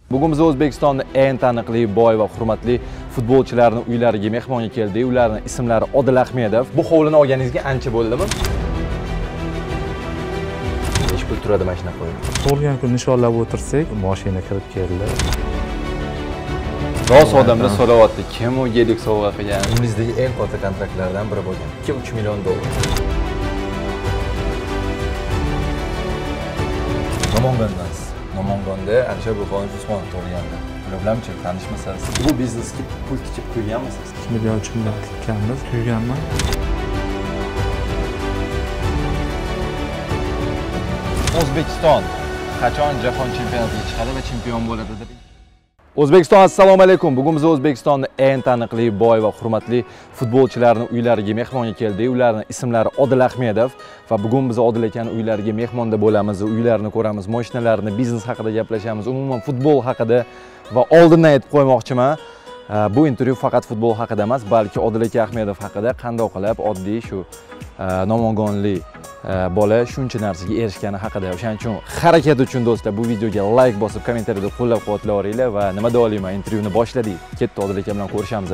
Bugun biz O'zbekistonning eng taniqli, boy va hurmatli futbolchilarining uylariga mehmonga keldik. Ularning ismlari Odil Ahmedov. Bu hovlini olganingizga ancha bo'ldimi? Necha pul turadi mashina qo'yib? Tug'ilgan kun nishonlab o'tirsak, mashina kirib keldi. Rost odamlar so'rayapti, kim u yelik sovg'a qilgan? Umringizdagi eng katta kontraktlardan biri bo'lgan. 2-3 million dollar. Namangonda Alisher Burxonovich Usmonov tug'ilgandi. Ular bilanchi tanishmasiz? Bu biznesga pul tikib qo'yganmisiz? 2 million 3 million tikkanmiz, kuyganman. O'zbekiston qachon jahon chempionatiga chiqadi va chempion bo'ladi deb. O'zbekiston, assalomu alaykum. Bugun biz O'zbekistonning eng taniqli, boy va hurmatli futbolchilarining uylariga mehmonga keldik. Ularning ismlari Odil Ahmedov va bugun biz Odil akaning uylariga mehmonda bo'lamiz, uylarini ko'ramiz, mashinalarni, biznes haqida gaplashamiz, umuman futbol haqida va oldindan aytib qo'ymoqchiman. Bu intervyu faqat futbol haqida emas, balki Odil aka Ahmedov haqida qanday qilib oddiy shu Namangonli bola shuncha narsaga erishgani haqida. O'shaning uchun harakat uchun do'stlar bu videoga like bosib, kommentariyada qo'llab-quvvatlaveringlar va nima deyman, intervyuni boshladik. Ketdi, Odil aka bilan ko'rishamiz.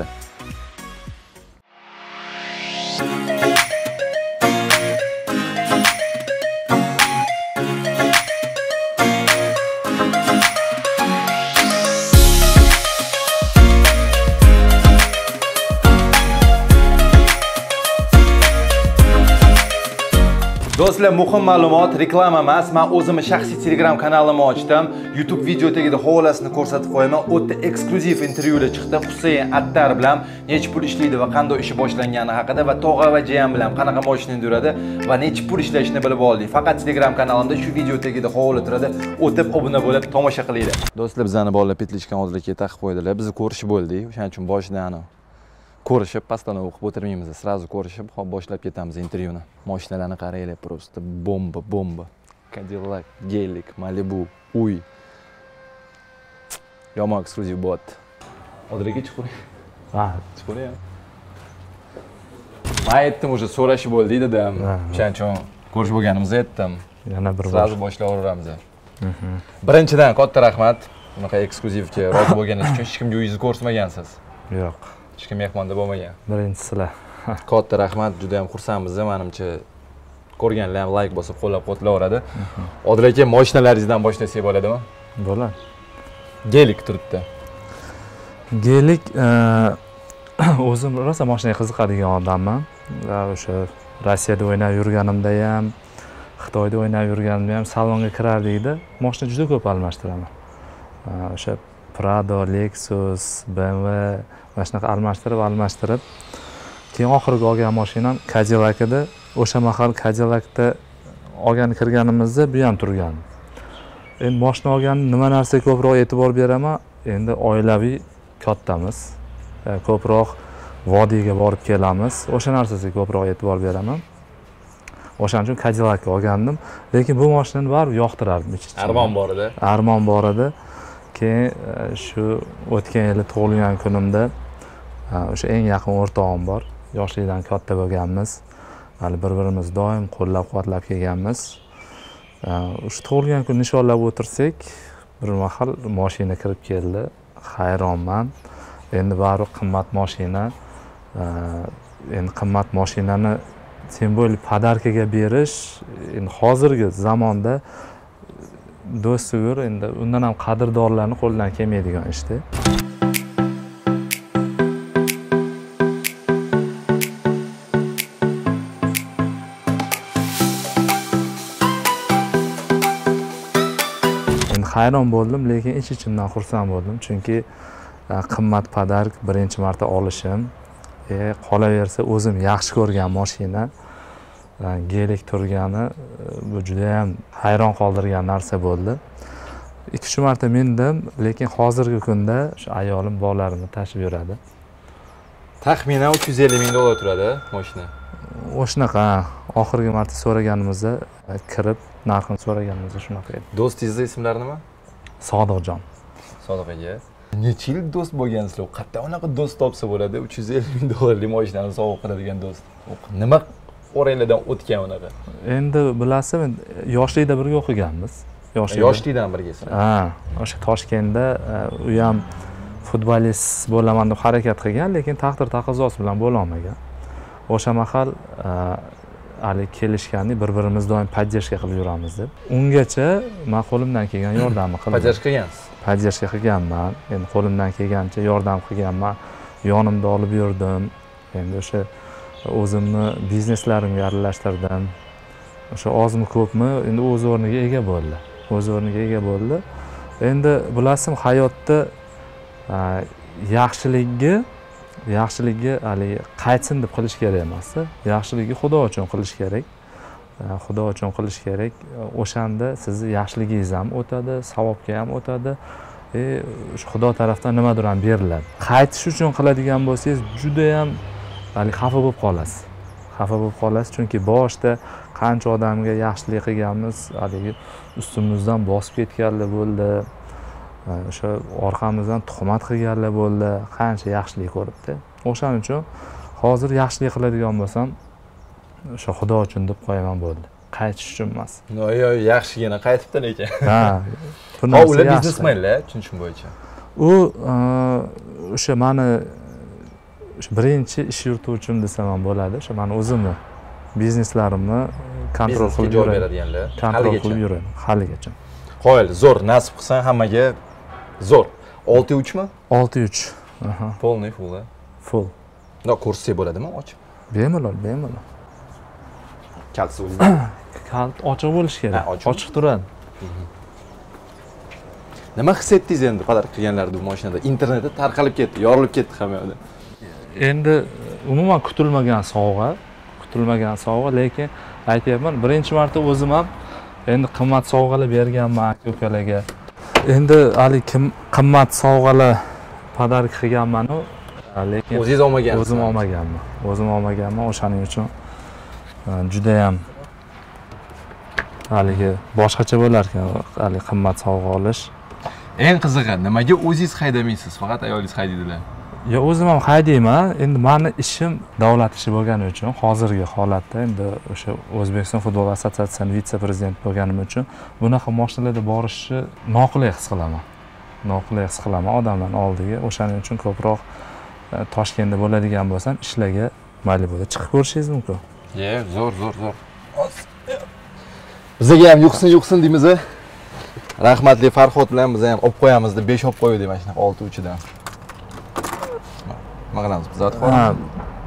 Do'stlar, muhim ma'lumot, reklama emas. Men o'zimning shaxsiy Telegram kanalimni ochdim. YouTube video tagida havolasini ko'rsatib qo'yaman. O'ta eksklyuziv intervyular chiqdi. Husayn Attar bilan necha pul ishlaydi va qanday ishi boshlangani haqida va tog'a va jiyan bilan qanaqa mashinada yuradi va necha pul ishlashini bilib oldik. Faqat Telegram kanalimda shu video tagida havola turadi. O'tib obuna bo'lib tomosha qilinglar. Do'stlar, bizani bolalar petlichkan Odilga taqib qo'ydilar. Biz ko'rishib bo'ldik. O'shaning uchun boshidan ko'rishib, pastdan o'qib o'tirmaymiz. Srazu ko'rishib, hop boshlab ketamiz intervyuni. Mashinalarni qaranglar, просто bomba. Cadillac, Gelik, Malibu, uy. Yomon eksklyuziv bo'lyapti. Odilga chiqaring. Ha, chiqaring. Men aytdim, o'sha so'rashib bo'ldi dedim. O'shaning uchun ko'rishib bo'lganimizni aytdim. Yana bir srazu boshlaveramiz. Birinchidan katta rahmat. Bunaqa eksklyuzivga rozi bo'lganingiz uchun. Hech kimga uyingizni ko'rsatmagansiz. Yo'q. Hech kim mehmonda bo'lmagan. Birinchisilar. Katta rahmat, juda ham xursandmiz. Menimcha ko'rganlar ham like bosib qo'llab-quvvatlaveradi. Odil aka, mashinalaringizdan boshlasak bo'ladimi? Bo'ladi. Gelik turibdi. Gelik o'zim rosa mashinaga qiziqadigan odamman. Va o'sha Rossiyada o'ynab yurganimda ham, Xitoyda o'ynab yurganimda ham salonga kirardikda, mashina juda ko'p almashtiraman. O'sha Prado, Lexus, BMW mana shunaqa almashtirib keyin oxirgi olgan mashinam Cadillac edi. O'sha mahal Cadillacda kirganimizda bu ham turgan. Endi mashina olgan nima narsaga ko'proq e'tibor beraman? Endi oilaviy kattamiz. Ko'proq vodiyga borib kelamiz. O'sha narsasiga ko'proq e'tibor beraman. O'shaning uchun Cadillacga olgandim, lekin bu mashinani baribir yoqtirardim ichida. Armon bor edi. Keyin shu o'tgan yili tug'ilgan kunimda o'sha eng yaqin o'rtog'im bor. Yoshlikdan katta bo'lganmiz. Hali bir-birimizni doim qo'llab-quvvatlab kelganmiz. O'sha tug'ilgan kun nishonlab o'tirsak, bir mahal mashina kirib keldi. Hayronman. Endi baribir qimmat mashina. Endi qimmat mashinani simbolik podarkaga berish endi hozirgi zamonda do'st-sugur endi undan ham qadrdorlarning qo'lidan kelmaydigan ishda. Endi hayron bo'ldim, lekin ich-ichimdan xursand bo'ldim, chunki qimmat podark birinchi marta olishim, qolaversa o'zim yaxshi ko'rgan mashina. Gelik turgani bu juda ham hayron qoldirgan narsa bo'ldi. 2-3 marta mindim, lekin hozirgi kunda shu ayolim bolalarimni tashib yuradi. Taxminan 350 ming dollar turadi mashina. O'shanaqa oxirgi marta so'raganimizda kirib narxini so'raganimizda shunaqa edi. Do'stingizning ismlari nima? Sodiqjon. Sodiq aka. Necha yil do'st bo'lgansizlar? Qayerdan unaqa do'st topsa bo'ladi? 350 ming dollarlik mashinani sovg'a qiladigan do'st. Nima oranglardan o'tgan unaqa? Endi bilasiz, yoshlikda birga o'qiganmiz. yoshlikdan birgasizlar. Ha, o'sha Toshkentda u ham futbolist bo'laman deb harakat qilgan, lekin taqdir taqozosi bilan bo'la olmagan. O'sha mahal hali kelishganda bir-birimizni doim podдержка qilib yuramiz deb. Ungacha men qo'limdan kelgan yordamni qildim. Podдержка qilgansiz? Podдержка qilganman. Endi qo'limdan kelgancha yordam qilganman. Yonimda olib yurdim. Endi o'sha o'zimni bizneslarimga aralashtirdim. O'sha ozmi ko'pmi endi o'z o'rniga ega bo'ldi. O'z o'rniga ega bo'ldi. Endi bilasizmi, hayotda yaxshilikni hali qaytsin deb qilish kerak emas. Yaxshilikni Xudo uchun qilish kerak. Xudo uchun qilish kerak. O'shanda sizni yaxshiligingiz ham o'tadi, savobga ham o'tadi. Xudo tarafdan nimadir ham beriladi. Qaytish uchun qiladigan bo'lsangiz, juda ham hali xafa bo'lib qolasiz. Xafa bo'lib qolasiz, chunki boshda qancha odamga yaxshilik qilganmiz, haligi ustimizdan bosib ketganlar bo'ldi. O'sha orqamizdan tuhmat qilganlar bo'ldi, qancha yaxshilik ko'ribdi. O'shaning uchun hozir yaxshilik qiladigan bo'lsam, o'sha Xudo uchun deb qo'yaman bo'ldi. Qaytish uchun emas. Yo'q, yaxshigina qaytibdi lekin. Ha. Ular biznesmenlar, tushunishim bo'yicha. U o'sha meni birinchi ish yurituvchim desam ham bo'ladi. O'sha meni o'zimni bizneslarimni kontrol qilib beradiganlar. Kontrol qilib yuraman haligacha. Qo'yil, zo'r, nasib qilsang hammaga zo'r. 6-3 mi? 6-3. Aha. Полный full. Full. No, ko'rsak bo'ladimi ochib? Bemalol. Kaltsi o'zi. Kalt ochiq bo'lishi kerak. Ochiq turadi. Nima his etdingiz endi pодарок qilganlarda bu mashinada? Internetda tarqalib ketdi, yorilib ketdi hamma yoqda. Endi umuman kutilmagan sovg'a, lekin aytyapman, birinchi marta o'zim ham endi qimmat sovg'alar berganman aka-ukalarga. Endi hali qimmat sovg'alar pодарок qilganman-u, lekin o'zingiz olmagansiz. O'zim olmaganman. O'shaning uchun juda ham haligi boshqacha bo'lar ekan, hali qimmat sovg'a olish. Eng qizig'i, nimaga o'zingiz haydamaysiz? Faqat ayolingiz haydaydilar. Yo, o'zim ham haydayman. Endi meni ishim davlat ishi bo'lgani uchun, hozirgi holatda endi o'sha O'zbekiston futbol assotsiatsiyasining vitse-prezidenti bo'lganim uchun bunaqa mashinalarda borishni noqulay his qilaman odamlarning oldiga. O'shaning uchun ko'proq Toshkentda bo'ladigan bo'lsam, ishlarga Malibuda chiqib ko'rishingiz mumkin. Zo'r. Bizga ham yuqsin deymiz. Rahmatli Farhod bilan biz ham olib qo'yamiz deb 5 olib qo'ydik mana shunaqa 6-3 dan. Nima qilamiz biz zot qo'yamiz.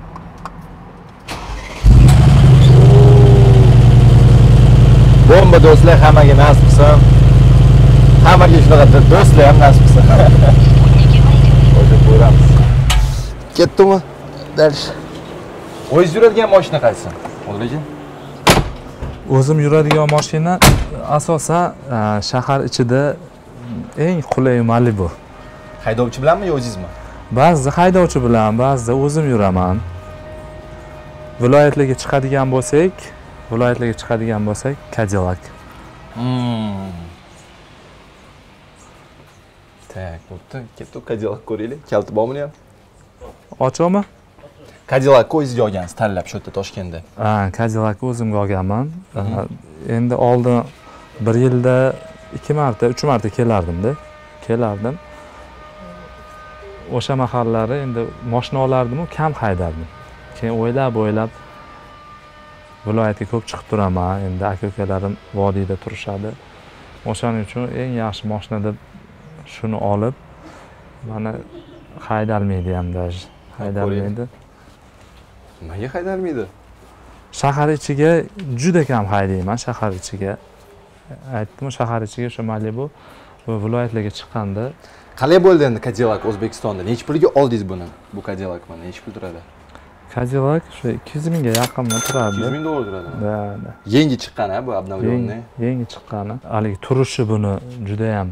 Bomba do'stlar, hammaga nasib qilsin. Hammaga shunaqa do'stlar ham nasib qilsin. Qo'yib qo'yamiz. Ketdimi? Dальше. O'zingiz yuradigan mashina qaysi? O'zbekjon? O'zim yuradigan mashina asosan shahar ichida eng qulay Malibu. Haydovchi bilanmi yo o'zingizmi? Ba'zida haydovchi bilan, ba'zida o'zim yuraman. Viloyatlarga chiqadigan bo'lsak, Cadillac. Tak, bo'pti. Ketdik Cadillac ko'raylik. Kalti bormi ham? Ochami? Cadillac o'zingiz olgansiz, tanlab shu yerda Toshkentda. Cadillac o'zimga olganman. Endi oldin 1 yilda 2 marta, 3 marta kelardim. O'sha mahallari endi mashina olardim-u, kam haydardim. Keyin o'ylab viloyatga ko'p chiqib turaman. Endi aka-ukalarim vodiyda turishadi. O'shaning uchun eng yaxshi mashina deb shuni olib, mana haydalmaydi ham даже. Haydalmaydi. Nimaga haydalmaydi? Shahar ichiga juda kam haydayman, shahar ichiga. Aytdim, shahar ichiga o'sha Malibu va viloyatlarga chiqqanda. Qalay bo'ldi endi Cadillac O'zbekistonda? Necha pulga oldingiz buni? Bu Cadillac mana necha pul turadi? Cadillac shu 200 mingga yaqinmi turadi. 200 ming dollar turadi. Da. Yangi chiqqan bu обновленный. Yangi chiqqani. Haligi turishi buni juda ham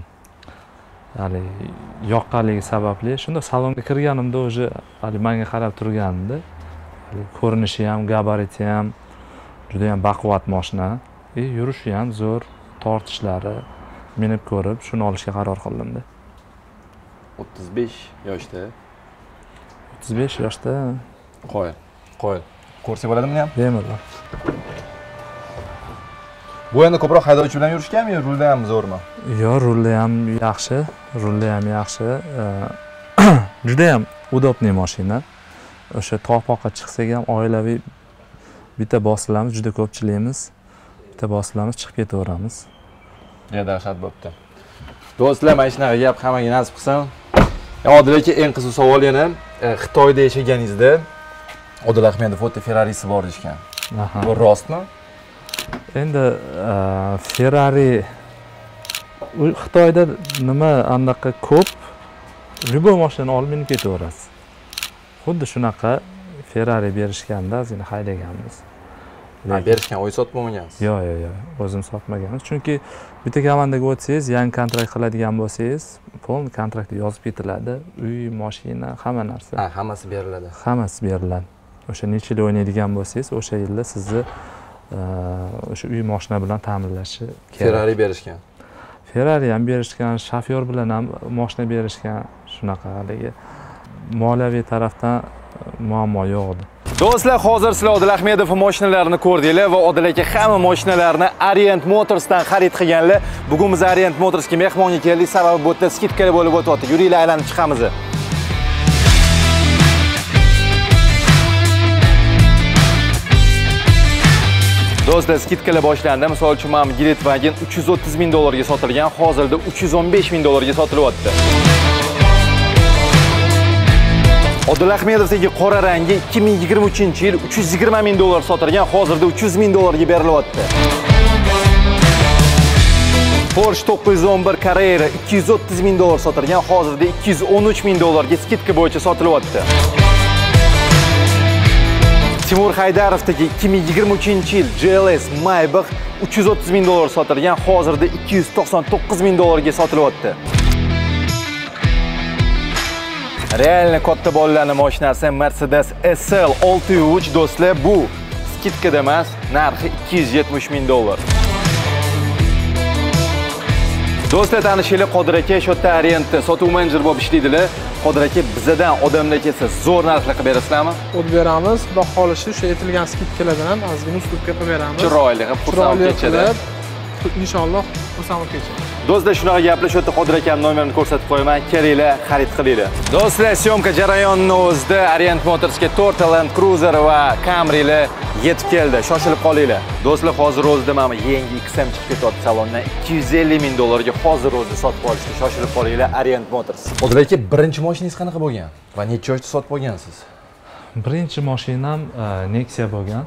yoqqanligi sababli. Shunda salonga kirganimda o'zi menga qarab turgandi. Ko'rinishi ham, gabariti ham juda ham baquvvat mashina. Yurishi ham zo'r, tortishlari minib ko'rib, shuni olishga qaror qildim-da. 35 yoshda. 35 yoshda. Qo'yil. Ko'rsa bo'ladimi ham? Bemalol. Bu endi ko'proq haydovchi bilan yurishganmi yo rulda ham zo'rmi? Yo'q, rulda ham yaxshi, rulda ham yaxshi. Juda ham udobniy mashina. O'sha tog'poqqa chiqsak ham oilaviy bitta bosilamiz, juda ko'pchiligimiz bitta bosilamiz, chiqib ketaveramiz. Dahshat bo'pti. Do'stlar, mana shunaqa gap hammaga nasib qilsin. Odil aka, eng qiziq savol yana Xitoyda yashaganingizda Odil Ahmedov o'ta Ferrarisi bor deyshgan. Bu rostmi? Endi Ferrari Xitoyda nima anaqa ko'p, любой mashinani olib minib ketaverasiz. Xuddi shunaqa Ferrari berishganda biz yana haydaganmiz. Berishgan, o'y sotmagansiz? Yo'q, o'zim sotmaganmiz. Chunki bitta komandaga o'tsangiz, yangi kontrakt qiladigan bo'lsangiz, polni kontraktda yozib ketiladi. Uy, mashina, hamma narsa. Hammasi beriladi. Hammasi beriladi. O'sha necha yil o'ynaydigan bo'lsangiz, o'sha yilda sizni o'sha uy mashina bilan ta'minlashi kerak. Ferrari berishgan. Ferrari ham berishgan, shofyor bilan ham mashina berishgan, shunaqa haligi moliyaviy tarafdan muammo yo'q edi. Do'stlar, hozir sizlar Odil Ahmedov mashinalarini ko'rdinglar va Odil aka hamma mashinalarni Orient Motors'dan xarid qilganlar. Bugun biz Orient Motors'ga mehmonga keldik, sababi bu yerda skidkalar bo'lib o'tyapti. Yuringlar, aylanib chiqamiz. Do'stlar, skidkalar boshlandi. Misol uchun mana Geldwagen $330,000 ga sotilgan, hozirda $315,000 ga sotilyapti. Odil Ahmedovdagi qora rangi 2023-yil $320,000 sotilgan, hozirda $300,000 ga berilyapti. Porsche 911 Carrera $230,000 sotilgan, hozirda $213,000 ga skidka bo'yicha sotilyapti. Timur Haydarovdagi 2023-yil GLS Maybach $330,000 sotilgan, hozirda $299,000 ga sotilyapti. Realni katta bolalarning mashinasi Mercedes SL 603 do'stlar, bu skidkada emas, narxi $270,000. Do'stlar, tanishinglar, Qodir aka shu yerda Orientda sotuv menejer bo'lib ishlaydilar. Qodir aka, bizdan odamlar kelsa zo'r narxlar qilib berasizlarmi? O'tib beramiz. Xudo xolishi o'sha aytilgan skidkalardan ham ozgina ustupka qilib beramiz. Chiroyli qilib, xursand kechadi. Inshaalloh xursand kechadi. Do'stlar, shunaqa gaplar, shu yerda Qodir akam nomerini ko'rsatib qo'yaman. Kelinglar, xarid qilinglar. Do'stlar, syomka jarayonining o'zida Orient Motors'ga 4 Land Cruiser va Camry'lar yetib keldi. Shoshilib qolinglar. Do'stlar, hozir o'zida mana yangi XM chiqib ketyapti salondan. $250,000 ga hozir o'zida sotib olishga shoshilib qolinglar. Orient Motors. Qodir aka, birinchi mashinangiz qanaqa bo'lgan va necha yoshda sotib olgansiz? Birinchi mashinam Nexia bo'lgan.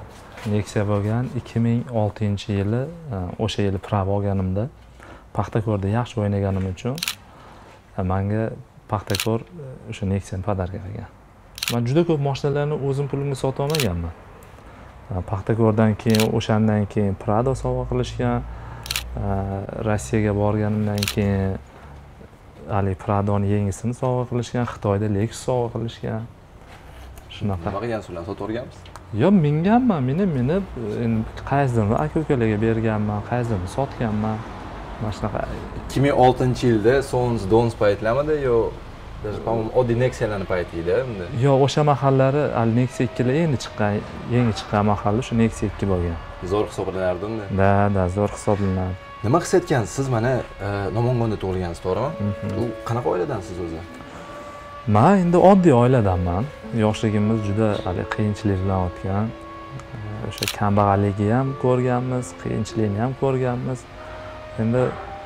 2006-yili, o'sha yili prava olganimda Paxtakorda yaxshi o'ynaganim uchun menga Paxtakor o'sha Nexia'ni podarka qilgan. Men juda ko'p mashinalarni o'zim pulimga sota olmaganman. Paxtakordan keyin, o'shandan keyin Prado sovg'a qilishgan. Rossiyaga borganimdan keyin Ali Pradoning yangisini sovg'a qilishgan, Xitoyda Lexus sovg'a qilishgan. Shunaqa. Nima qilgansiz ularni sotib o'rgansiz? Yo'q, minganman, minib, qaysirini aka-ukalarga berganman, qaysirini sotganman. Mana shunaqa. 2006-yilda Sons Dons paytlamidi yo даже по-моему oddiy Nexia'larni paytida unda? Yo'q, o'sha mahallari Nexia 2lar yangi chiqqan mahalla shu Nexia 2 bo'lgan. Zo'r hisoblanardi unda. Da, zo'r hisoblanadi. Nima his etgansiz? Siz mana Namangonda tug'ilgansiz, to'g'rimi? U qanaqa oiladansiz o'zi? Men endi oddiy oiladanman. Yoshligimiz juda qiyinchilik bilan o'tgan. O'sha kambag'allikni ham ko'rganmiz, qiyinchilikni ham ko'rganmiz. Endi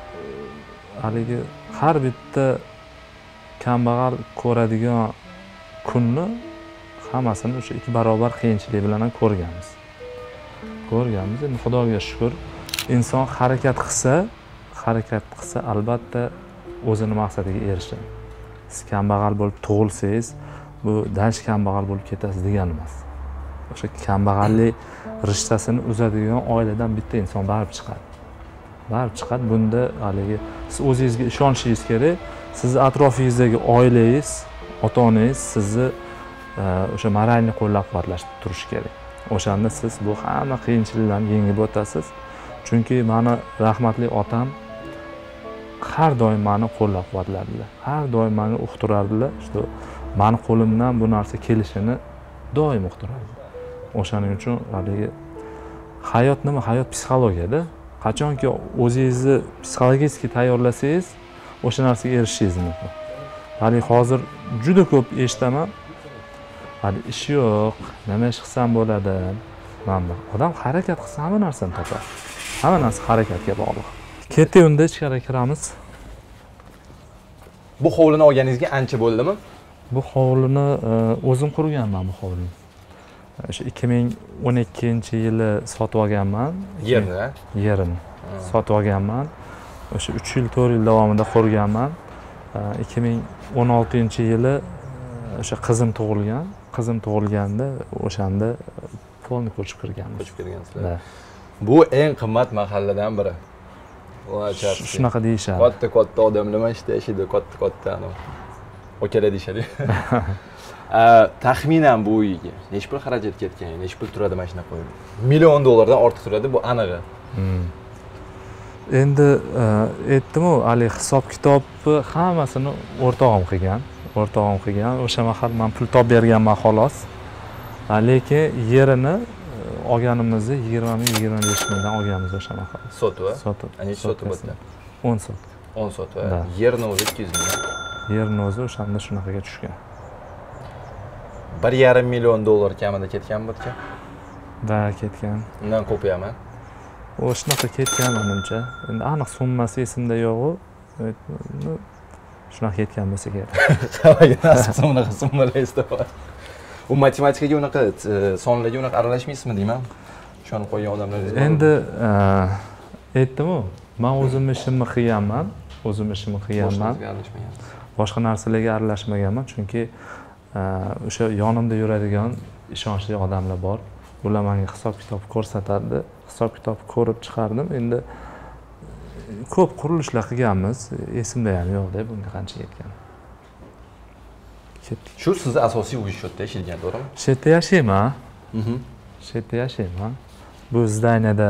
haligi har bitta kambag'al ko'radigan kunni hammasini o'sha 2 barobar qiyinchilik bilan ham ko'rganmiz. Endi Xudoga shukr, inson harakat qilsa, albatta o'zini maqsadiga erishadi. Siz kambag'al bo'lib tug'ilsangiz, bu danch kambag'al bo'lib ketasiz degani emas. O'sha kambag'allik rishtasini uzadigan oiladan bitta inson baribir chiqadi. Bunda haligi siz o'zingizga ishonishingiz kerak. Sizni atrofingizdagi oilangiz, ota-onangiz sizni o'sha moralni qo'llab-quvvatlash turishi kerak. O'shanda siz bu hamma qiyinchiliklarni yengib o'tasiz. Chunki meni rahmatli otam har doim meni qo'llab-quvvatladilar. Har doim meni uqtirardilar. Işte meni qo'limdan bu narsa kelishini doim uqtirardilar. O'shaning uchun haligi hayot nima? Hayot psixologiyada. qachonki o'zingizni psixologik tayyorlasangiz o'sha narsaga erishishingiz mumkin. Hali hozir juda ko'p eshitaman, hali ish yo'q, nima ish qilsam bo'ladi. Mana odam harakat qilsa hamma narsani topadi. Hamma narsa harakatga bog'liq. Ketdik, unda ichkariga kiramiz. Bu hovlini olganingizga ancha bo'ldimi? Bu hovlini o'zim qurganman bu hovlini. O'sha 2012-yili sotib olganman. Yerini sotib olganman. O'sha 3 yil, 4 yil davomida qurganman. 2016-yili o'sha qizim tug'ilgan. Qizim tug'ilganda o'shanda polni ko'chib kirganmiz. Ko'chib kirgansizlar. Bu eng qimmat mahalladan biri. Shunaqa deyishadi. Katta odam nima ishda yashaydi, katta okala deyishadi. Taxminan bu uyga necha pul xarajat ketgan, necha pul turadi mashina qo'yib? $1,000,000 dan ortiq turadi, bu aniq. Endi aytdim-ku, hali hisob kitobni hammasini o'rtog'im qilgan. O'sha mahal men pul topib berganman xolos. Lekin yerini olganimizni 20-25 mingdan olganmiz o'sha mahal. Sotib? Sotib. Necha sotib bo'ldi? 10 sotib. 10 sotib. Yerni o'zi 200 ming. Yerni o'zi o'shanda shunaqaga tushgan. $1,5 million kamida ketgan bo'tga? Da, ketgan. Undan ko'payami? O shunaqa ketgan menimcha. Endi aniq summasi esimda yo'q-u. Shunaqa ketgan bo'lsa kerak. Hammaga nasib unaqa summalar esda bor. U matematikaga unaqa sonlarga unaqa aralashmaysizmi deyman? Tushunib qo'ygan odamlar. Endi aytdim-ku, men o'zim ishimni qilganman. Boshqa narsalarga aralashmaganman, chunki o'sha yonimda yuradigan ishonchli odamlar bor. Ular menga hisob kitob ko'rsatardi. Hisob kitob ko'rib chiqardim. Endi ko'p qurilishlar qilganmiz. Esimda ham yo'q-da, bunga qancha ketgan. Shu sizni asosiy uy shu yerda yashaydigan, to'g'rimi? Shu yerda yashayman. Shu yerda yashayman. Bu zdaniyada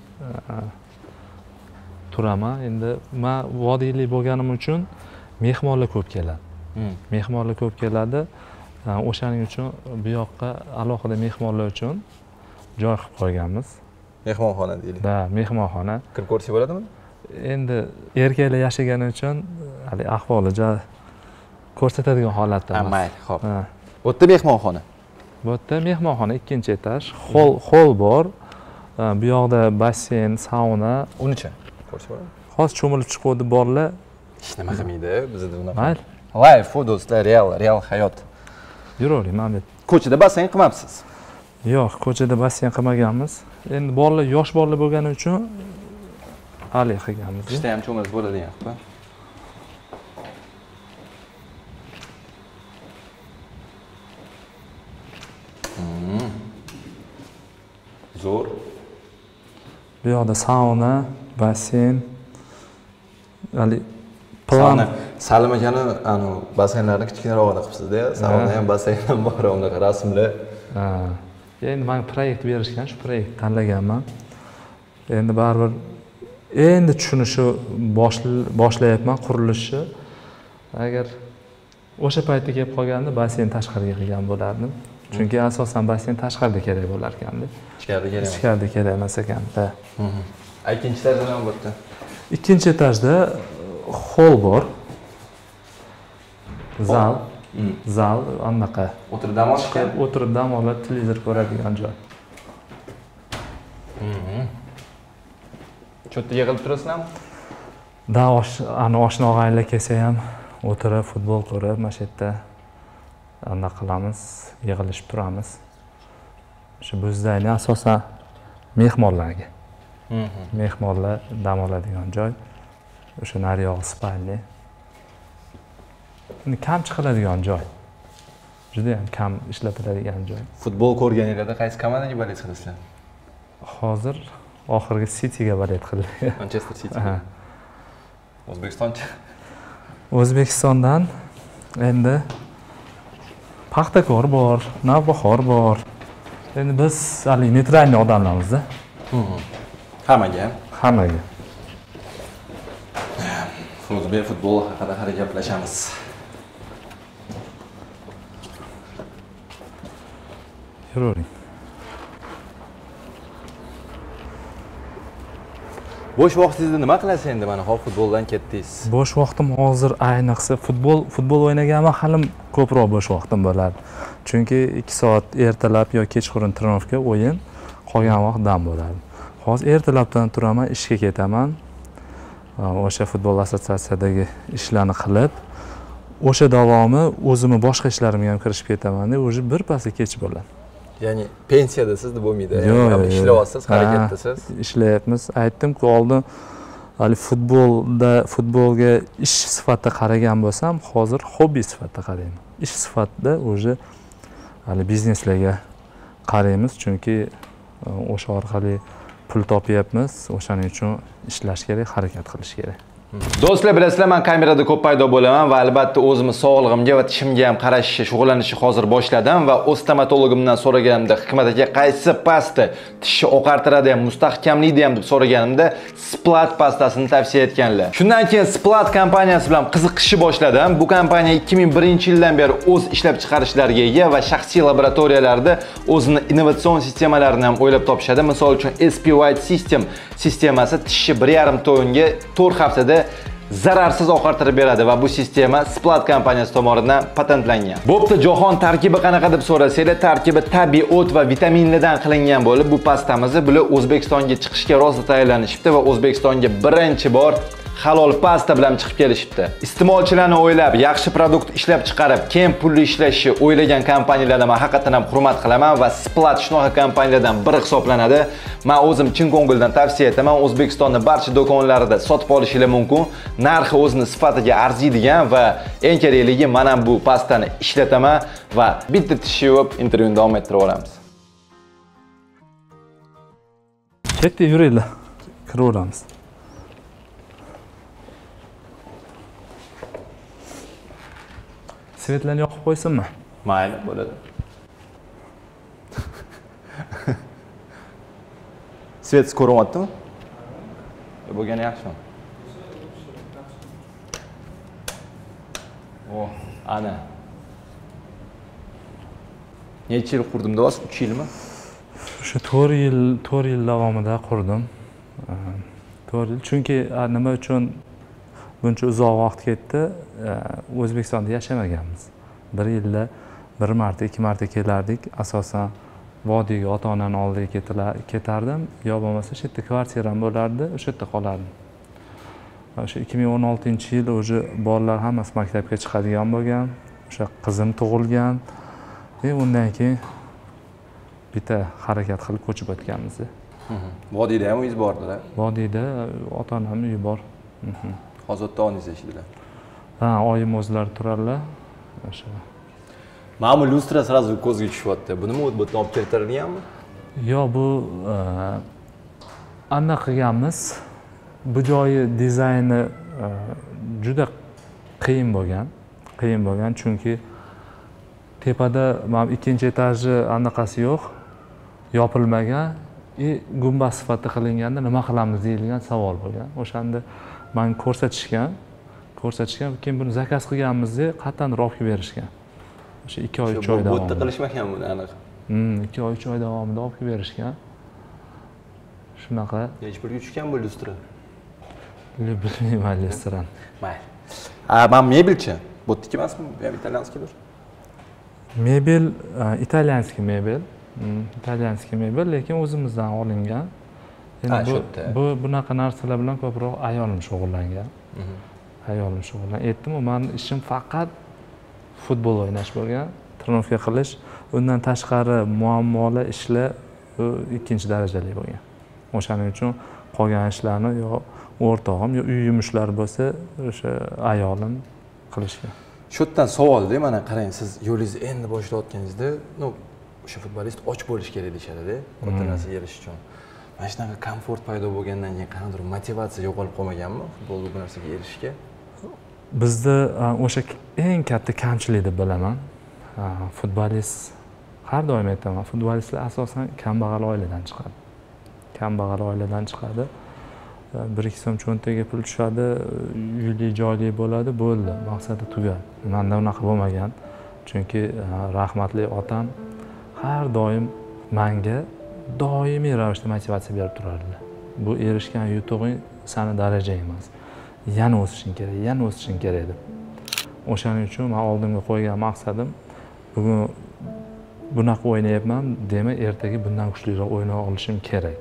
turaman. Endi men vodiylik bo'lganim uchun mehmonlar ko'p keladi. O'shaning uchun bu yoqqa alohida mehmonlar uchun joy qilib qo'yganmiz. Mehmonxona deylik. Da, mehmonxona. Kirib ko'rsak bo'ladimi? Endi erkaklar yashagani uchun hali ahvoli ko'rsatadigan holatda emas. Mayli, xo'p. Bu yerda mehmonxona. Bu yerda mehmonxona, 2-etaj, hol bor. Bu yoqda basseyn, sauna. Unicha ko'rsak bo'ladimi? Hozir cho'milib chiquvdi borlar. Hech nima qilmaydi bizda bunaqa. Mayli. Life, do'stlar, real hayot. Yuravering, Mahmud. Ko'chada basseyn qilmabsiz? Yo'q, ko'chada basseyn qilmaganmiz. Endi bolalar, yosh bolalar bo'lgani uchun hali qilganmiz. Qishda ham cho'milib bo'ladigan qilib. Zo'r. Bu yoqda sauna, basseyn. Hali plan Salim akani basseynlarni kichkinarog'ida qilibsiz-da. Sauna ham, basseyn ham bor, unaqa rasmlar. Endi men proyekt berishgan, shu proyekt tanlaganman. Endi baribir endi tushunishni boshlayapman, qurilishni. Agar o'sha paytda kelib qolganda basseyn tashqariga qilgan bo'lardim. Chunki asosan basseyn tashqarida kerak bo'lar ekanda. Ichkarida kerak emas ekanda. Ikkinchi etajda nima bor yerda? Ikkinchi etajda hol bor. Zal, anaqa. O'tirib dam olishga, o'tirib dam olib televizor ko'radigan joy. Shu yerda yig'ilib turasizlarmi? Da, oshna og'aylar kelsa ham o'tirib futbol ko'rib, mana shu yerda anaqa qilamiz, yig'ilishib turamiz. Shu buzdayni asosan mehmonlarga. Mehmonlar dam oladigan joy. O'sha nariyog'i spalni. Kam chiqiladigan joy. Juda ham kam ishlatiladigan joy. Futbol ko'rganinglarda qaysi komandaga balet qilasizlar? Hozir oxirgi City'ga balet qildik. Manchester City. O'zbekistoncha. O'zbekistondan endi Paxtakor bor, Navbahor bor. Endi biz hali neytralniy odamlarmiz-da. Hammaga. O'zbek futboli haqida hali gaplashamiz. Yuravering. Bo'sh vaqtingizda nima qilasiz endi? Mana hozir futboldan ketdingiz. Bo'sh vaqtim hozir ayniqsa futbol o'ynaganman, halim ko'proq bo'sh vaqtim bo'ladi. Chunki 2 soat ertalab yoki kechqurun trenovka, o'yin, qolgan vaqt dam bo'ladi. Hozir ertalabdan turaman, ishga ketaman. O'sha futbol assotsiatsiyadagi ishlarni qilib, o'sha davomi o'zimni boshqa ishlarimga ham kirishib ketaman-da, o'zi birpasda kech bo'ladi. Ya'ni pensiyadasiz deb bo'lmaydi. Yo'q, ishlayapsiz, harakatdasiz. Ishlayapmiz. Aytdim-ku, oldin hali futbolga ish sifatida qaragan bo'lsam, hozir hobbi sifatida qarayman. Ish sifatida o'zi hali bizneslarga qaraymiz, chunki o'sha orqali pul topyapmiz. O'shaning uchun ishlash kerak, harakat qilish kerak. Do'stlar, bilasizlar, men kamerada ko'p paydo bo'laman va albatta o'zimni sog'lig'imga va tishimga ham qarashni, shug'ullanishni hozir boshladim va o'z stomatologimdan so'raganimda, Hikmat aka qaysi pasta tishni oqartiradi ham, mustahkamlaydi ham deb so'raganimda, Splat pastasini tavsiya etganlar. Shundan keyin Splat kompaniyasi bilan qiziqishni boshladim. Bu kompaniya 2001-yildan beri o'z ishlab chiqarishlariga ega va shaxsiy laboratoriyalarda o'zini innovatsion sistemalarini ham o'ylab topishadi. Misol uchun SP White System sistemasi tishni 1,5 to'yinga 4 haftada zararsiz oqartirib beradi va bu sistema Splat kompaniyasi tomonidan patentlangan. Bo'pti, jahon tarkibi qanaqa deb so'rasanglar, tarkibi tabiiy o't va vitaminlardan qilingan bo'lib, bu pastamizni bular O'zbekistonga chiqishga rosa tayyorlanishibdi va O'zbekistonga birinchi bor halol pasta bilan chiqib kelishibdi. Iste'molchilarni o'ylab, yaxshi produkt ishlab chiqarib, keng pulli ishlashni o'ylagan kompaniyalarni men haqiqatan ham hurmat qilaman va Splat shunaqa kompaniyalardan biri hisoblanadi. Men o'zim chin ko'ngildan tavsiya etaman. O'zbekistonning barcha do'konlarida sotib olishingiz mumkin. Narxi o'zini sifatiga arziydigan va eng kerakligi, men ham bu pastani ishlataman va bitta tish yuvib intervyuni davom ettiraveramiz. Ketdi, yuringlar. Kiraveramiz. Svetlarni yoqib qo'ysinmi? Mayli, bo'ladi. Svet ko'ryaptimi? Bo'lgani yaxshimi? Ana. Necha yil qurdim deyapsiz? 3 yilmi? O'sha 4 yil davomida qurdim. 4 yil. Chunki nima uchun buncha uzoq vaqt ketdi? O'zbekistonda yashamaganmiz. 1 yilda 1 marta, 2 marta kelardik. Asosan vodiyga ota-onani oldiga ketardim. Yo bo'lmasa shu yerda kvartiram bo'lardi, o'sha yerda qolardim. O'sha 2016-yil o'zi bolalar hammasi maktabga chiqadigan bo'lgan. O'sha qizim tug'ilgan. Undan keyin bitta harakat qilib ko'chib o'tganmiz. Vodiyda ham uyingiz bordilar? Vodiyda ota-onam uyi bor. Hozir ota-onangiz yashaydilar? Ha, oyim o'zlari turarlar. O'sha. Mana bu lustra sразу ko'zga tushyapti. Buni o'tdan olib keltirilganmi? Yo'q, bu anaqa qilganmiz. Bu joyi dizayni juda qiyin bo'lgan, chunki tepada mana ikkinchi etaji anaqasi yo'q, yopilmagan, gumbaz sifatida qilinganda nima qilamiz deyilgan savol bo'lgan. O'shanda men ko'rsatishgan, keyin buni zakaz qilganmizda qattan robga berishgan. O'sha 2 oy 3 oy davomida. Bo'tda qilishmagan buni aniq. 2 oy 3 oy davomida olib berishgan. Shunaqa. Hech bir tushgan bu lustra? Bilmayman restoran. Mayli. Men mebelchi. Bo'tniki emasmi? Yo'q, italyanskidir. Mebel, italyanskiy mebel, lekin o'zimizdan olingan. Endi bunaqa narsalar bilan ko'proq ayolim shug'ullangan. Aytdim, men ishim faqat futbol o'ynash bo'lgan, trenovka qilish, undan tashqari muammolar ishlar ikkinchi darajali bo'lgan. O'shaning uchun qolgan ishlarni yo o'rtog'im yo uy yumushlari bo'lsa, o'sha ayolim qilishgan. Shu yerdan savolda, mana qarang, siz yo'lingizni endi boshlayotganingizda, o'sha futbolist och bo'lish kerak deyshadi-da, katta narsa erish uchun. Mana shunaqa komfort paydo bo'lgandan keyin qanaqadir motivatsiya yo'qolib qolmaganmi futbolda bu narsaga erishishga? Bizda o'sha eng katta kamchilik deb bilaman. Futbolist, har doim aytaman, futbolistlar asosan kambag'al oiladan chiqadi. 1-2 so'm cho'ntaga pul tushadi, uyli joyli bo'ladi, bo'ldi, maqsadi tugadi. Menda unaqa bo'lmagan. Chunki rahmatli otam har doim menga doimiy ravishda motivatsiya berib turardilar. bu erishgan yutug'ing sani darajang emas. Yana o'sishing kerak, yana o'sishing kerak deb. O'shaning uchun men oldimga qo'ygan maqsadim bugun bunaqa o'ynayapman, demak ertaga bundan kuchliroq o'ynay olishim kerak.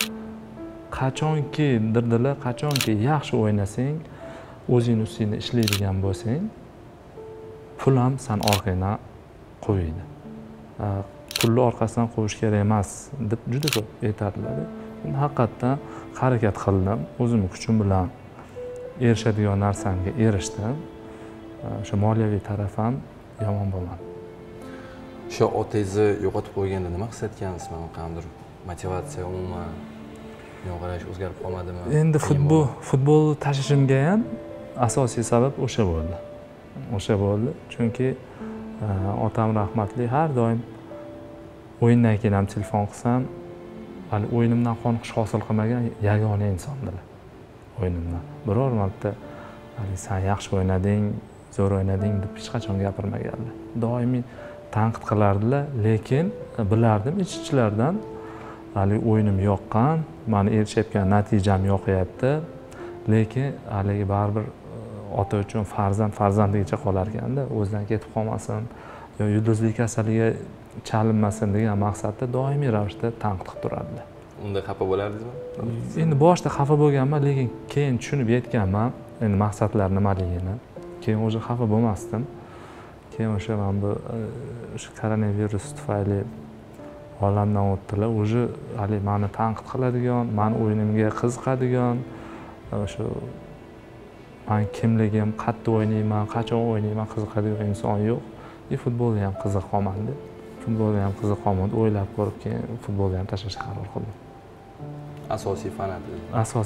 Qachonki dirdilar, qachonki yaxshi o'ynasang, o'zing ustingda ishlaydigan bo'lsang, pul ham san orqangdan qo'yadi. Pulni orqasidan qo'yish kerak emas deb juda ko'p aytadilar. Men haqiqatdan harakat qildim, o'zimning kuchim bilan erishadigan narsamga erishdim. O'sha moliyaviy taraf ham yomon bo'lmadi. O'sha otangizni yo'qotib qo'yganda nima his etgansiz? Mana qanday motivatsiya umuman qarash o'zgarib qolmadimi? Endi futbol tashishimga ham asosiy sabab o'sha bo'ldi. O'sha bo'ldi, chunki otam rahmatli har doim o'yindan keyin ham telefon qilsam, hali o'yinimdan qoniqish hosil qilmagan yagona insondilar. O'yinimdan biror marta sen yaxshi o'ynading, zo'r o'ynading deb hech qachon gapirmaganlar. Doimiy tanqid qilardilar, lekin bilardim ich-ichlardan hali o'yinim yoqqan, meni erishayotgan natijam yoqyapti, lekin haligi baribir ota uchun farzandligicha qolar ekanda, o'zidan ketib qolmasin, yo yulduzlik kasaliga chalinmasin degan maqsadda doimiy ravishda tanqid qilib turardilar. Unda xafa bo'lardingizmi? Endi boshida xafa bo'lganman, lekin keyin tushunib yetganman, endi maqsadlar nimaligini. Keyin o'zi xafa bo'lmasdim. Keyin o'sha men bu koronavirus tufayli olamdan o'tdilar. O'zi hali meni tanqid qiladigan, meni o'yinimga qiziqadigan, o'sha men kimligim, qayerda o'ynayman, qachon o'ynayman qiziqadigan inson yo'q. Futbolga ham qiziq qolmadi. Futbolga ham qiziq qolmadi. O'ylab ko'rib keyin futbolga ham tashlashga qaror qildim. Asosiy fanat edi.